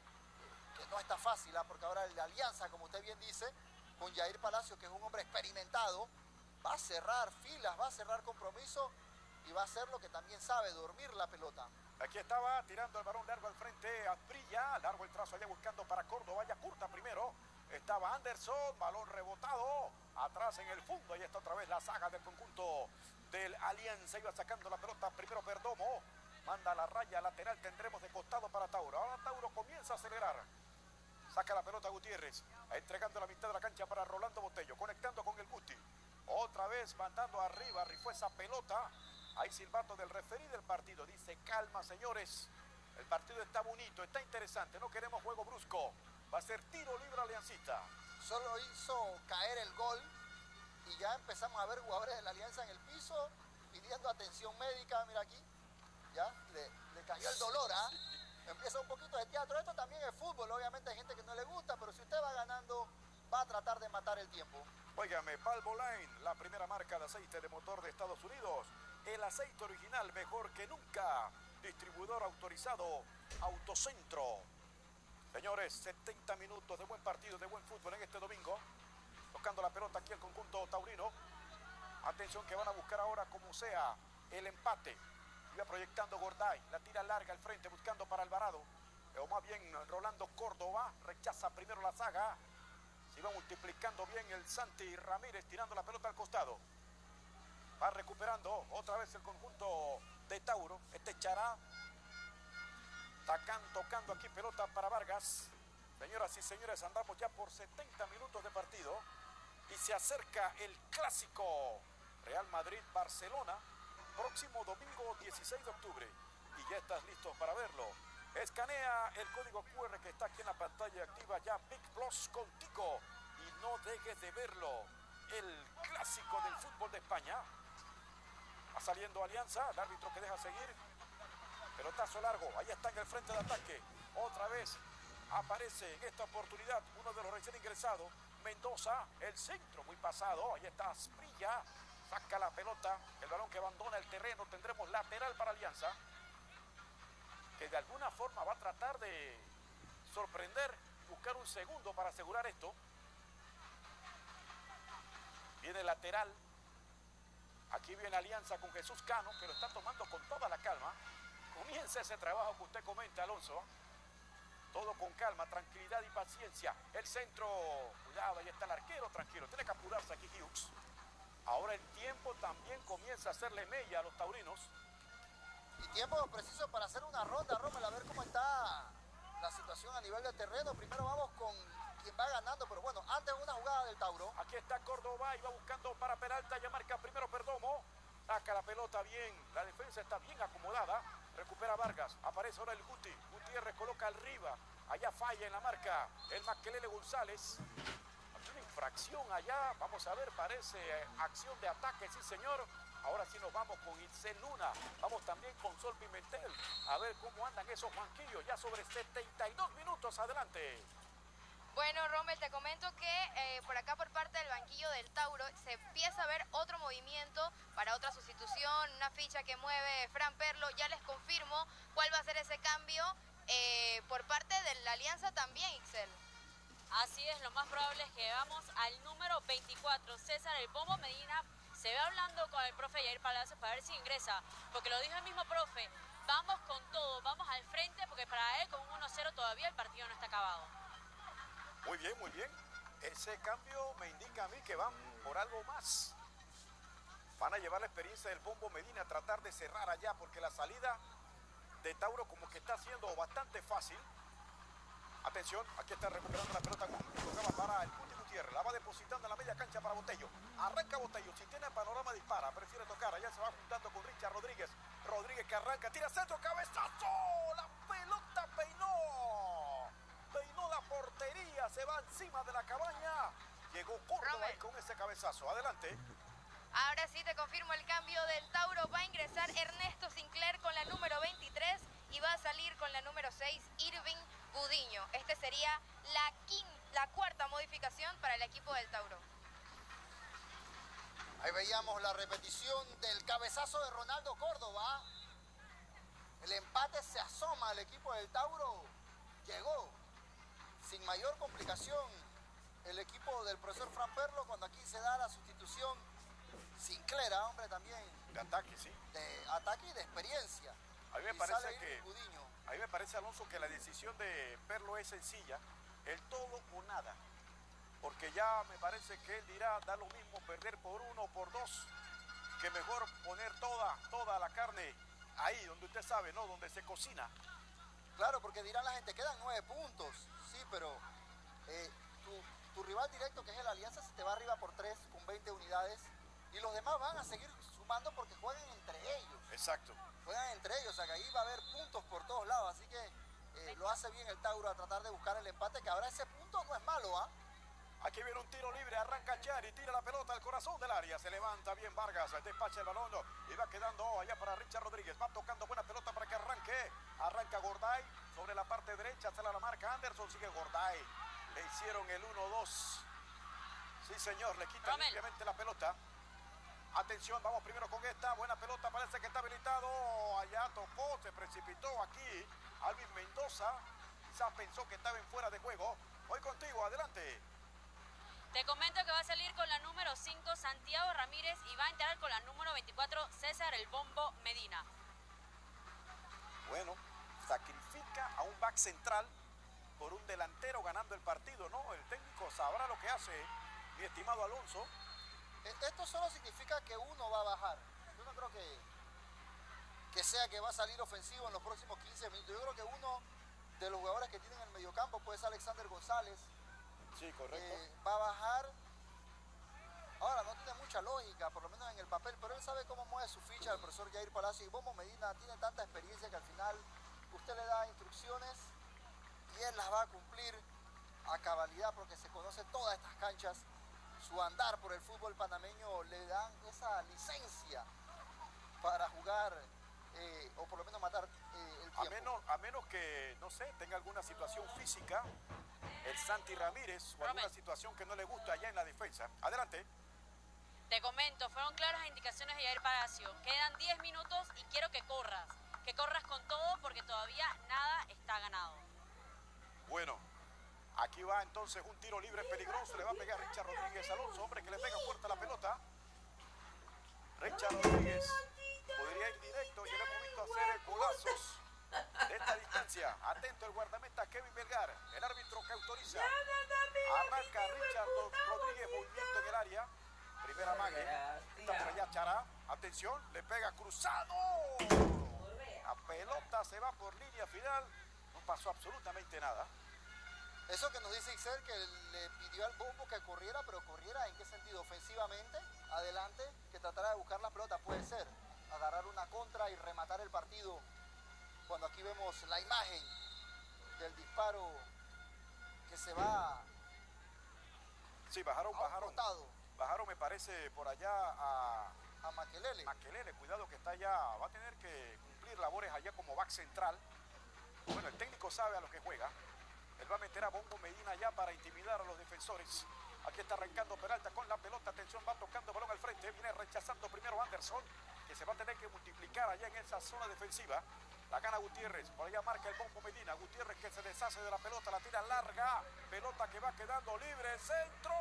Que no está fácil, ¿eh? Porque ahora la Alianza, como usted bien dice, con Jair Palacio, que es un hombre experimentado, va a cerrar filas, va a cerrar compromiso y va a hacer lo que también sabe, dormir la pelota. Aquí estaba tirando el balón largo al frente, Asprilla, largo el trazo allá buscando para Córdoba, ya curta primero. Estaba Anderson, balón rebotado, atrás en el fondo, y está otra vez la saga del conjunto del Alianza, iba sacando la pelota primero Perdomo, manda la raya lateral, tendremos de costado para Tauro. Ahora Tauro comienza a acelerar. Saca la pelota Gutiérrez, entregando la mitad de la cancha para Rolando Botello, conectando con el Guti. Otra vez mandando arriba, rifó esa pelota. Hay silbato del referí del partido. Dice, calma señores, el partido está bonito, está interesante, no queremos juego brusco. Va a ser tiro libre aliancista. Solo hizo caer el gol y ya empezamos a ver jugadores de la Alianza en el piso pidiendo atención médica. Mira aquí, ya le, le cayó el dolor, ¿ah? ¿eh? Empieza un poquito de teatro. Esto también es fútbol, obviamente hay gente que no le gusta, pero si usted va ganando, va a tratar de matar el tiempo. Óigame, Palvoline, la primera marca de aceite de motor de Estados Unidos. El aceite original mejor que nunca. distribuidor autorizado Autocentro. Señores, setenta minutos de buen partido, de buen fútbol en este domingo. Tocando la pelota aquí el conjunto taurino. Atención que van a buscar ahora como sea el empate. Iba proyectando Gorday, la tira larga al frente buscando para Alvarado. O más bien Rolando Córdoba, rechaza primero la saga. Se iba multiplicando bien el Santi Ramírez tirando la pelota al costado. Va recuperando otra vez el conjunto de Tauro. Este Chará. Tacan tocando aquí pelota para Vargas. Señoras y señores, andamos ya por setenta minutos de partido. Y se acerca el clásico Real Madrid-Barcelona. Próximo domingo dieciséis de octubre. Y ya estás listo para verlo. Escanea el código Q R que está aquí en la pantalla activa ya Big Plus contigo. Y no dejes de verlo. El clásico del fútbol de España. Va saliendo Alianza. El árbitro que deja seguir. Pelotazo largo. Ahí está en el frente de ataque. Otra vez aparece en esta oportunidad uno de los recién ingresados. Mendoza. El centro muy pasado. Ahí está Asprilla. Saca la pelota. El balón que abandona el terreno. Tendremos lateral para Alianza. Que de alguna forma va a tratar de sorprender, buscar un segundo para asegurar esto. Viene lateral. Aquí viene Alianza con Jesús Cano, que lo está tomando con toda la calma. Comienza ese trabajo que usted comenta, Alonso. Todo con calma, tranquilidad y paciencia. El centro, cuidado, ahí está el arquero, tranquilo. Tiene que apurarse aquí Hughes. Ahora el tiempo también comienza a hacerle mella a los taurinos. Y tiempo preciso para hacer una ronda, Rommel, a ver cómo está la situación a nivel de terreno. Primero vamos con quien va ganando, pero bueno, antes una jugada del Tauro. Aquí está Córdoba y va buscando para Peralta, ya marca primero Perdomo. Saca la pelota bien, la defensa está bien acomodada. Recupera Vargas, aparece ahora el Guti. Gutiérrez coloca arriba, allá falla en la marca el Maquelele González. Una infracción allá, vamos a ver, parece acción de ataque, sí señor. Ahora sí nos vamos con Itzel Luna, vamos también con Sol Pimentel, a ver cómo andan esos banquillos, ya sobre setenta y dos minutos, adelante. Bueno, Rommel, te comento que eh, por acá por parte del banquillo del Tauro se empieza a ver otro movimiento para otra sustitución, una ficha que mueve Fran Perlo. Ya les confirmo cuál va a ser ese cambio eh, por parte de la Alianza también, Ixel. Así es, lo más probable es que vamos al número veinticuatro, César El Bombo Medina. Se ve hablando con el profe Jair Palacios para ver si ingresa, porque lo dijo el mismo profe, vamos con todo, vamos al frente, porque para él con un uno cero todavía el partido no está acabado. Muy bien, muy bien. Ese cambio me indica a mí que van por algo más. Van a llevar la experiencia del Bombo Medina a tratar de cerrar allá, porque la salida de Tauro como que está siendo bastante fácil. Atención, aquí está recuperando la pelota con para el Guti Gutiérrez. La va depositando en la media cancha para Botello. Arranca Botello, si tiene panorama dispara, prefiere tocar. Allá se va juntando con Richard Rodríguez. Rodríguez que arranca, tira centro, cabezazo. La pelota peinó. Peinó la portería, se va encima de la cabaña. Llegó Córdoba ahí con ese cabezazo. Adelante. Ahora sí te confirmo el cambio del Tauro. Va a ingresar Ernesto Sinclair con la número veintitrés y va a salir con la número seis, Irving Gudiño. Este sería la, quinta, la cuarta modificación para el equipo del Tauro. Ahí veíamos la repetición del cabezazo de Ronaldo Córdoba. El empate se asoma al equipo del Tauro. Llegó sin mayor complicación el equipo del profesor Fran Perlo cuando aquí se da la sustitución. Sinclair, hombre, también. De ataque, sí. De ataque y de experiencia. A mí me y parece que... Gudiño. A mí me parece, Alonso, que la decisión de Perlo es sencilla. El todo o nada. Porque ya me parece que él dirá, da lo mismo perder por uno o por dos, que mejor poner toda, toda la carne ahí, donde usted sabe, ¿no? Donde se cocina. Claro, porque dirán la gente, quedan nueve puntos. Sí, pero eh, tu, tu rival directo, que es el Alianza, se te va arriba por tres con veinte unidades. Y los demás van a seguir sumando porque juegan entre ellos. Exacto. Juegan entre ellos, o sea que ahí va a haber puntos por todos lados. Así que eh, lo hace bien el Tauro a tratar de buscar el empate, que ahora ese punto no es malo, ¿ah? Aquí viene un tiro libre, arranca Chari, tira la pelota al corazón del área, se levanta bien Vargas, despacha el balón y va quedando allá para Richard Rodríguez, va tocando buena pelota para que arranque, arranca Gorday, sobre la parte derecha, sale a la marca Anderson, sigue Gorday, le hicieron el uno dos, sí señor, le quita limpiamente la pelota. Atención, vamos primero con esta. Buena pelota, parece que está habilitado. Allá tocó, se precipitó aquí. Alvin Mendoza quizás pensó que estaba en fuera de juego. Voy contigo, adelante. Te comento que va a salir con la número cinco Santiago Ramírez y va a entrar con la número veinticuatro César El Bombo Medina. Bueno, sacrifica a un back central por un delantero ganando el partido, ¿no? El técnico sabrá lo que hace, mi estimado Alonso. Esto solo significa que uno va a bajar. Yo no creo que, que sea que va a salir ofensivo en los próximos quince minutos. Yo creo que uno de los jugadores que tienen en el mediocampo puede ser Alexander González. Sí, correcto. Eh, va a bajar. Ahora, no tiene mucha lógica, por lo menos en el papel, pero él sabe cómo mueve su ficha el profesor Jair Palacio. Y Bombo Medina tiene tanta experiencia que al final usted le da instrucciones y él las va a cumplir a cabalidad porque se conoce todas estas canchas. Su andar por el fútbol panameño le dan esa licencia para jugar eh, o por lo menos matar eh, el tiempo. A menos, a menos que, no sé, tenga alguna situación física, el Santi Ramírez, o alguna situación que no le gusta allá en la defensa. Adelante. Te comento, fueron claras las indicaciones de Jair Palacio. Quedan diez minutos y quiero que corras. Que corras con todo porque todavía nada está ganado. Bueno, aquí va entonces un tiro libre peligroso. Le va a pegar Richard Rodríguez Alonso, hombre que le pega fuerte a la pelota. Richard Rodríguez podría ir directo y le hemos visto hacer golazos de esta distancia. Atento el guardameta Kevin Belgar, el árbitro que autoriza. Arranca Richard Rodríguez, movimiento en el área. Primera mague. Está por allá Chará. Atención, le pega cruzado. La pelota se va por línea final. No pasó absolutamente nada. Eso que nos dice Ixel, que le pidió al Bombo que corriera, pero corriera ¿en qué sentido? Ofensivamente, adelante, que tratara de buscar la pelota, puede ser. Agarrar una contra y rematar el partido. Cuando aquí vemos la imagen del disparo que se va Sí, bajaron, a un bajaron. costado. Bajaron, me parece, por allá a, a Makelele. Makelele. Cuidado que está allá. Va a tener que cumplir labores allá como back central. Bueno, el técnico sabe a lo que juega. Él va a meter a Bombo Medina allá para intimidar a los defensores. Aquí está arrancando Peralta con la pelota. Atención, va tocando balón al frente. Viene rechazando primero Anderson, que se va a tener que multiplicar allá en esa zona defensiva. La gana Gutiérrez. Por allá marca el Bombo Medina. Gutiérrez que se deshace de la pelota. La tira larga. Pelota que va quedando libre. ¡Centro!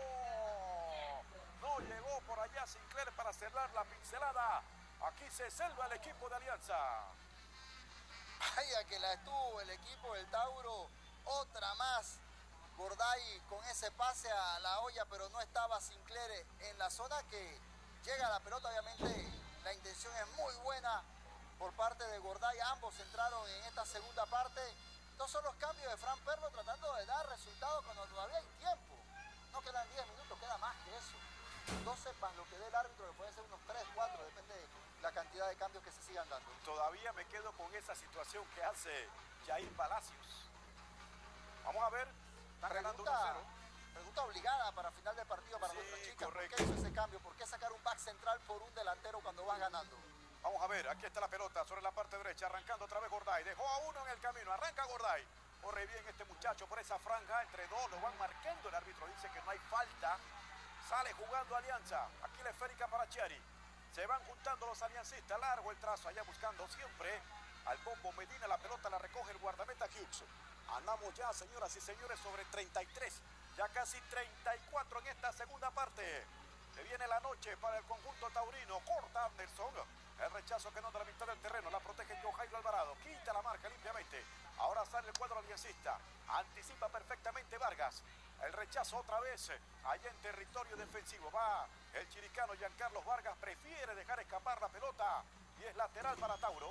No llegó por allá Sinclair para cerrar la pincelada. Aquí se salva el equipo de Alianza. Vaya que la estuvo el equipo del Tauro. Otra más. Gorday con ese pase a la olla, pero no estaba Sinclair en la zona que llega la pelota. Obviamente la intención es muy buena por parte de Gorday. Ambos entraron en esta segunda parte. Estos son los cambios de Fran Perlo tratando de dar resultados cuando todavía hay tiempo. No quedan diez minutos, queda más que eso. doce más lo que dé el árbitro, que pueden ser unos tres, cuatro, depende de la cantidad de cambios que se sigan dando. Todavía me quedo con esa situación que hace Jair Palacios. Vamos a ver, está ganando uno a cero. Pregunta obligada para final del partido para Sí, nuestras chicas. correcto. ¿Por qué hizo ese cambio? ¿Por qué sacar un back central por un delantero cuando vas ganando? Vamos a ver, aquí está la pelota sobre la parte derecha, arrancando otra vez Gorday. Dejó a uno en el camino, arranca Gorday. Corre bien este muchacho por esa franja, entre dos, lo van marcando. El árbitro dice que no hay falta. Sale jugando Alianza. Aquí la esférica para Chiari. Se van juntando los aliancistas. Largo el trazo allá buscando siempre al Bombo Medina. La pelota la recoge el guardameta Hughes. Andamos ya, señoras y señores, sobre treinta y tres. Ya casi treinta y cuatro en esta segunda parte. Se viene la noche para el conjunto taurino. Corta Anderson. El rechazo que no da la mitad del terreno. La protege Johairo Alvarado. Quita la marca limpiamente. Ahora sale el cuadro aliancista. Anticipa perfectamente Vargas. El rechazo otra vez, allá en territorio defensivo. Va el chiricano Giancarlos Vargas, prefiere dejar escapar la pelota y es lateral para Tauro.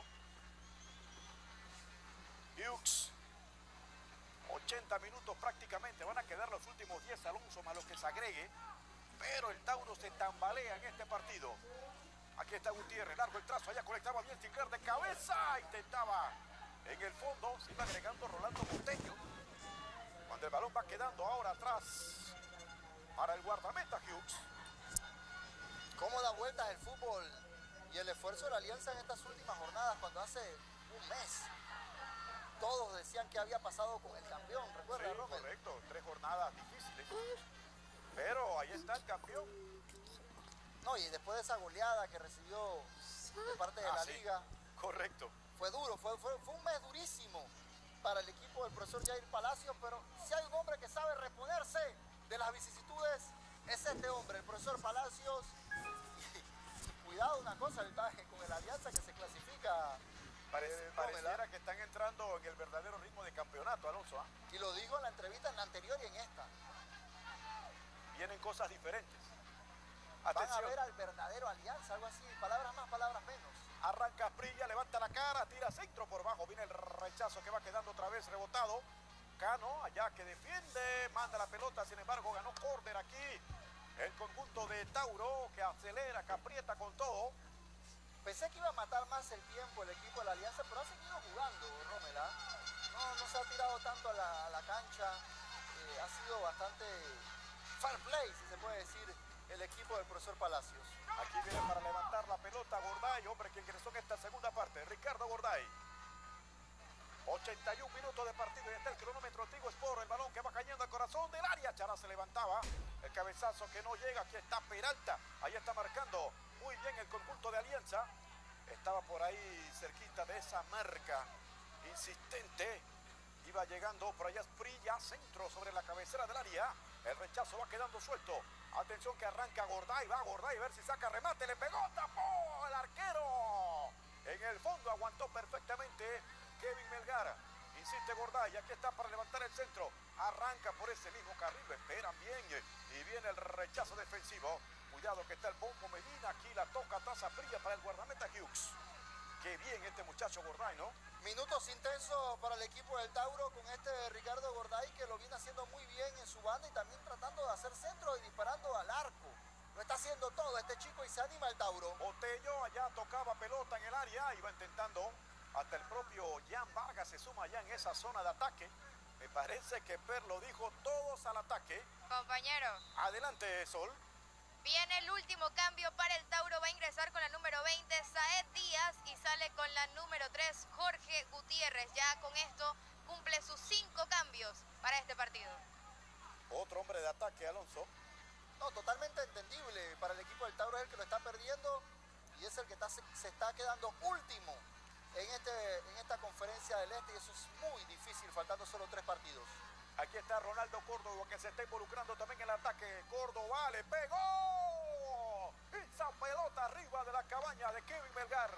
Hughes, ochenta minutos prácticamente, van a quedar los últimos diez, Alonso más los que se agregue, pero el Tauro se tambalea en este partido. Aquí está Gutiérrez, largo el trazo, allá conectaba bien Sinclair de cabeza, intentaba en el fondo, se iba agregando Rolando Monteño. Cuando el balón va quedando ahora atrás para el guardameta Hughes. ¿Cómo da vueltas el fútbol y el esfuerzo de la Alianza en estas últimas jornadas? Cuando hace un mes todos decían que había pasado con el campeón, ¿recuerda, Sí, Rommel? correcto, tres jornadas difíciles. Pero ahí está el campeón. No, y después de esa goleada que recibió de parte de Ah, la sí. liga, Correcto. fue duro, fue, fue, fue un mes durísimo para el equipo del profesor Jair Palacios, pero si hay un hombre que sabe reponerse de las vicisitudes, es este hombre, el profesor Palacios. Y, y cuidado una cosa, ahorita con el Alianza que se clasifica, Parece- eh, Rómela. pareciera que están entrando en el verdadero ritmo de campeonato, Alonso. ¿ah? Y lo dijo en la entrevista en la anterior y en esta. Vienen cosas diferentes. Van a Atención. ver al verdadero Alianza, algo así, palabras más, palabras menos. Arranca Asprilla, levanta la cara, tira centro por bajo. Viene el rechazo que va quedando otra vez rebotado. Cano, allá que defiende, manda la pelota, sin embargo ganó córner aquí. El conjunto de Tauro que acelera, que aprieta con todo. Pensé que iba a matar más el tiempo el equipo de la Alianza, pero ha seguido jugando, Rómela. No, no se ha tirado tanto a la, a la cancha. Eh, ha sido bastante fair play, si se puede decir, el equipo del profesor Palacios. Aquí viene para levantar la pelota Gorday, hombre que ingresó en esta segunda parte, Ricardo Gorday. ochenta y un minutos de partido y está el cronómetro Tigo Sport, el balón que va cayendo al corazón del área. Chara se levantaba, el cabezazo que no llega, aquí está Peralta, ahí está marcando muy bien el conjunto de Alianza. Estaba por ahí cerquita de esa marca, insistente. Iba llegando por allá Asprilla, centro sobre la cabecera del área. El rechazo va quedando suelto. Atención que arranca Gorday, va Gorday a ver si saca remate, le pegó, tapó el arquero. En el fondo aguantó perfectamente Kevin Melgar. Insiste Gorday, aquí está para levantar el centro. Arranca por ese mismo carril, lo esperan bien. Y viene el rechazo defensivo. Cuidado que está el Bombo Medina, aquí la toca atrás Asprilla para el guardameta Hughes. Qué bien este muchacho Gorday, ¿no? Minutos intensos para el equipo del Tauro con este Ricardo Gorday que lo viene haciendo muy bien en su banda y también tratando de hacer centro y disparando al arco. Lo está haciendo todo este chico y se anima el Tauro. Botello allá tocaba pelota en el área, iba intentando, hasta el propio Jan Vargas se suma ya en esa zona de ataque. Me parece que Per lo dijo, todos al ataque. Compañero, Adelante, Sol. viene el último cambio para el Tauro. Va a ingresar con la número veinte, Saed Díaz, y sale con la número tres, Jorge Gutiérrez. Ya con esto cumple sus cinco cambios para este partido. Otro hombre de ataque, Alonso. No, totalmente entendible. Para el equipo del Tauro es el que lo está perdiendo y es el que está, se, se está quedando último en, este, en esta conferencia del Este y eso es muy difícil, faltando solo tres partidos. Aquí está Ronaldo Córdoba que se está involucrando también en el ataque. Córdoba le pegó. Esa pelota arriba de la cabaña de Kevin Melgar.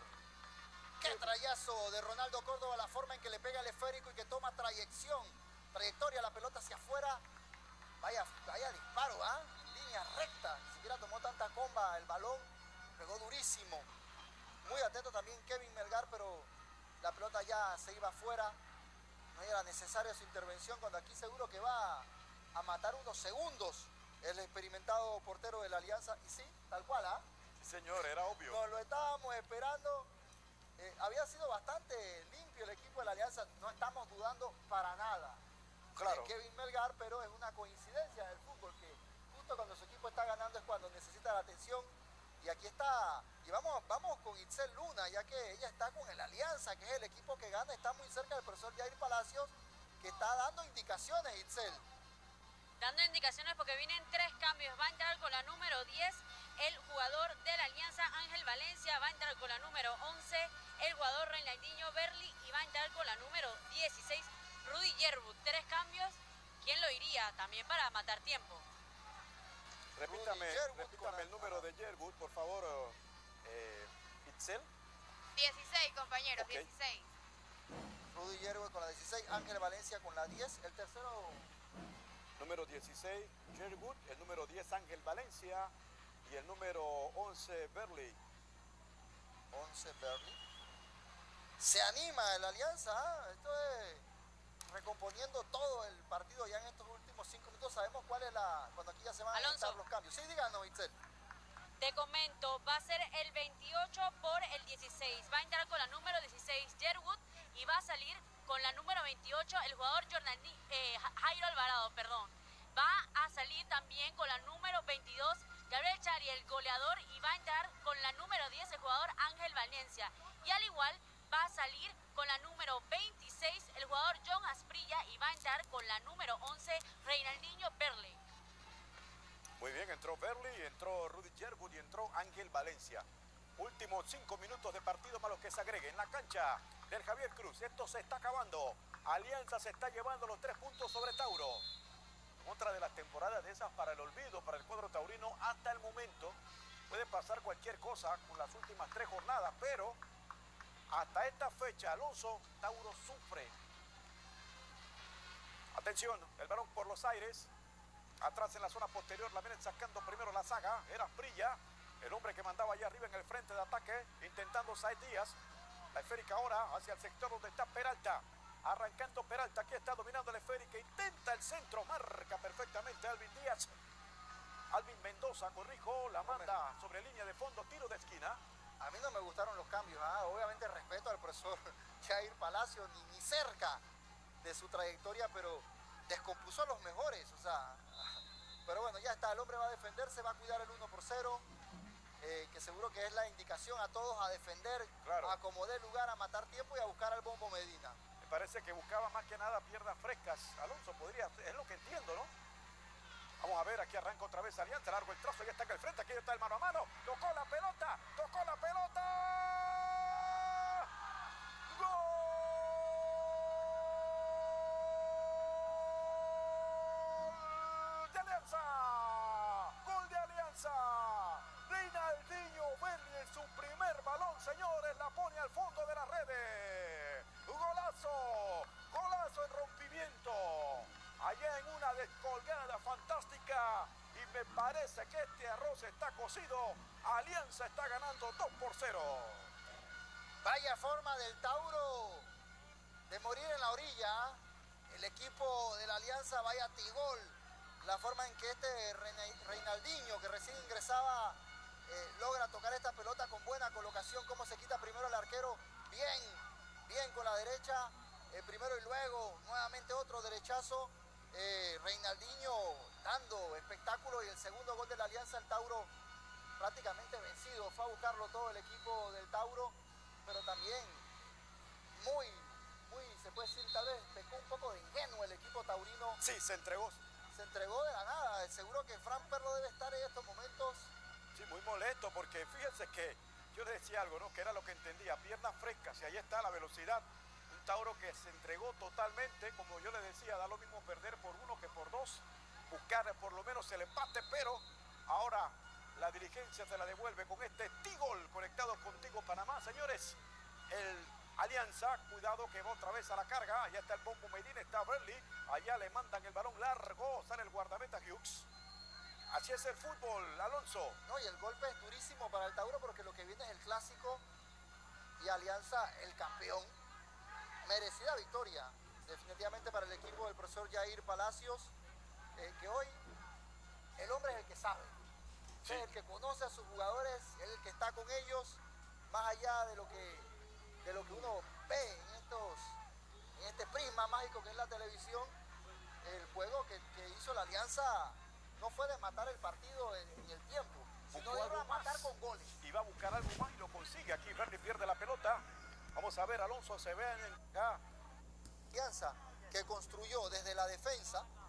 Qué trayazo de Ronaldo Córdoba, la forma en que le pega el esférico y que toma trayección, trayectoria, la pelota hacia afuera. Vaya, vaya disparo, ¿ah? En línea recta, ni siquiera tomó tanta comba el balón, pegó durísimo. Muy atento también Kevin Melgar, pero la pelota ya se iba afuera. No era necesaria su intervención cuando aquí seguro que va a matar unos segundos el experimentado portero de la Alianza. Y sí, tal cual, ¿ah? Sí, señor, era obvio. Nos lo estábamos esperando. Eh, había sido bastante limpio el equipo de la Alianza, no estamos dudando para nada Claro. de Kevin Melgar, pero es una coincidencia del fútbol que justo cuando su equipo está ganando es cuando necesita la atención. Y aquí está, y vamos, vamos con Itzel Luna, ya que ella está con el Alianza, que es el equipo que gana, está muy cerca del profesor Jair Palacios, que está dando indicaciones, Itzel. Dando indicaciones porque vienen tres cambios. Va a entrar con la número diez el jugador de la Alianza, Ángel Valencia. Va a entrar con la número once el jugador Reinaldinho Berli. Y va a entrar con la número dieciséis Rudy Yerbut. Tres cambios. ¿Quién lo iría? También para matar tiempo. Repítame, Yerbut repítame con el la- número de Yerbut, por favor, eh, Itzel. dieciséis, compañeros, Ok. dieciséis. Rudy Yerbut con la dieciséis, Ángel Valencia con la diez, el tercero, Número dieciséis, Yerbut. El número diez, Ángel Valencia. Y el número once, Berli. once, Berli. Se anima el Alianza, ¿ah? Esto es recomponiendo todo el partido ya en estos últimos cinco minutos. Sabemos cuál es la, cuando aquí ya se van a Alonso. anotar los cambios. Sí, díganos, Itzel. Te comento, va a ser el veintiocho por el dieciséis. Va a entrar con la número dieciséis Yerbut y va a salir con la número veintiocho el jugador Jordani, eh, Jairo Alvarado, perdón. Va a salir también con la número veintidós Gabriel Chari, el goleador, y va a entrar con la número diez el jugador Ángel Valencia. Y al igual va a salir con la número veintiséis el jugador John Asprilla y va a entrar con la número once Reinaldinho Berli. Muy bien, entró Berli, entró Rudy Yerwood y entró Ángel Valencia. Últimos cinco minutos de partido más los que se agreguen en la cancha del Javier Cruz. Esto se está acabando. Alianza se está llevando los tres puntos sobre Tauro. Otra de las temporadas de esas para el olvido, para el cuadro taurino hasta el momento. Puede pasar cualquier cosa con las últimas tres jornadas, pero hasta esta fecha, Alonso, Tauro sufre. Atención, el balón por los aires. Atrás en la zona posterior la vienen sacando primero la saga. Era Prilla, el hombre que mandaba allá arriba en el frente de ataque, intentando Said Díaz. La esférica ahora hacia el sector donde está Peralta. Arrancando Peralta, aquí está dominando la esférica. Intenta el centro, marca perfectamente Alvin Díaz. Alvin Mendoza, corrijo, la manda sobre línea de fondo, tiro de esquina. A mí no me gustaron los cambios. ¿ah? Obviamente respeto al profesor Jair Palacio, ni, ni cerca de su trayectoria, pero descompuso a los mejores. O sea, pero bueno, ya está. El hombre va a defenderse, va a cuidar el uno por cero. Eh, que seguro que es la indicación a todos a defender, claro. A como dé lugar, a matar tiempo y a buscar al Bombo Medina. Me parece que buscaba más que nada piernas frescas. Alonso podría, es lo que entiendo, ¿no? Vamos a ver, aquí arranca otra vez Alianza, largo el trazo, ya está en el frente, aquí está el mano a mano. Tocó la pelota, tocó la pelota. ¡Gol de Alianza! ¡Gol de Alianza! Reinaldinho Berli en su primer balón, señores, la pone al fondo de las redes. ¡Golazo! ¡Golazo en rompimiento! Allá en una descolgada fantástica. Y me parece que este arroz está cocido. Alianza está ganando dos por cero. Vaya forma del Tauro de morir en la orilla. El equipo de la Alianza, vaya tigol. La forma en que este Reinaldinho, que recién ingresaba, eh, logra tocar esta pelota con buena colocación. Cómo se quita primero el arquero. Bien, bien con la derecha. Eh, primero y luego nuevamente otro derechazo. Eh, Reinaldinho dando espectáculo, y el segundo gol de la Alianza. El Tauro prácticamente vencido. Fue a buscarlo todo el equipo del Tauro, pero también muy, muy, se puede decir, tal vez pecó un poco de ingenuo el equipo taurino. Sí, se entregó. Se entregó de la nada. Seguro que Fran Perlo debe estar en estos momentos. Sí, muy molesto, porque fíjense que yo les decía algo, ¿no? Que era lo que entendía, piernas frescas, y ahí está la velocidad. Un Tauro que se entregó totalmente, como yo les decía, da lo mismo perder por uno que por dos, buscar por lo menos el empate, pero ahora la dirigencia se la devuelve con este Tigol conectado contigo Panamá, señores. El Alianza, cuidado que va otra vez a la carga, allá está el Bombo Medina, está Berli, allá le mandan el balón largo, sale el guardameta Hughes. Así es el fútbol, Alonso. No, y el golpe es durísimo para el Tauro, porque lo que viene es el clásico y Alianza el campeón. Merecida victoria, definitivamente, para el equipo del profesor Jair Palacios, eh, que hoy el hombre es el que sabe, sí. Es el que conoce a sus jugadores, es el que está con ellos, más allá de lo que, de lo que uno ve en, estos, en este prisma mágico que es la televisión. El juego que, que hizo la Alianza no fue de matar el partido en, en el tiempo, sino de ir a matar con goles. Y va a buscar algo más y lo consigue. Aquí Berli pierde la pelota. Vamos a ver, Alonso, se ve en... Ah. Alianza, que construyó desde la defensa,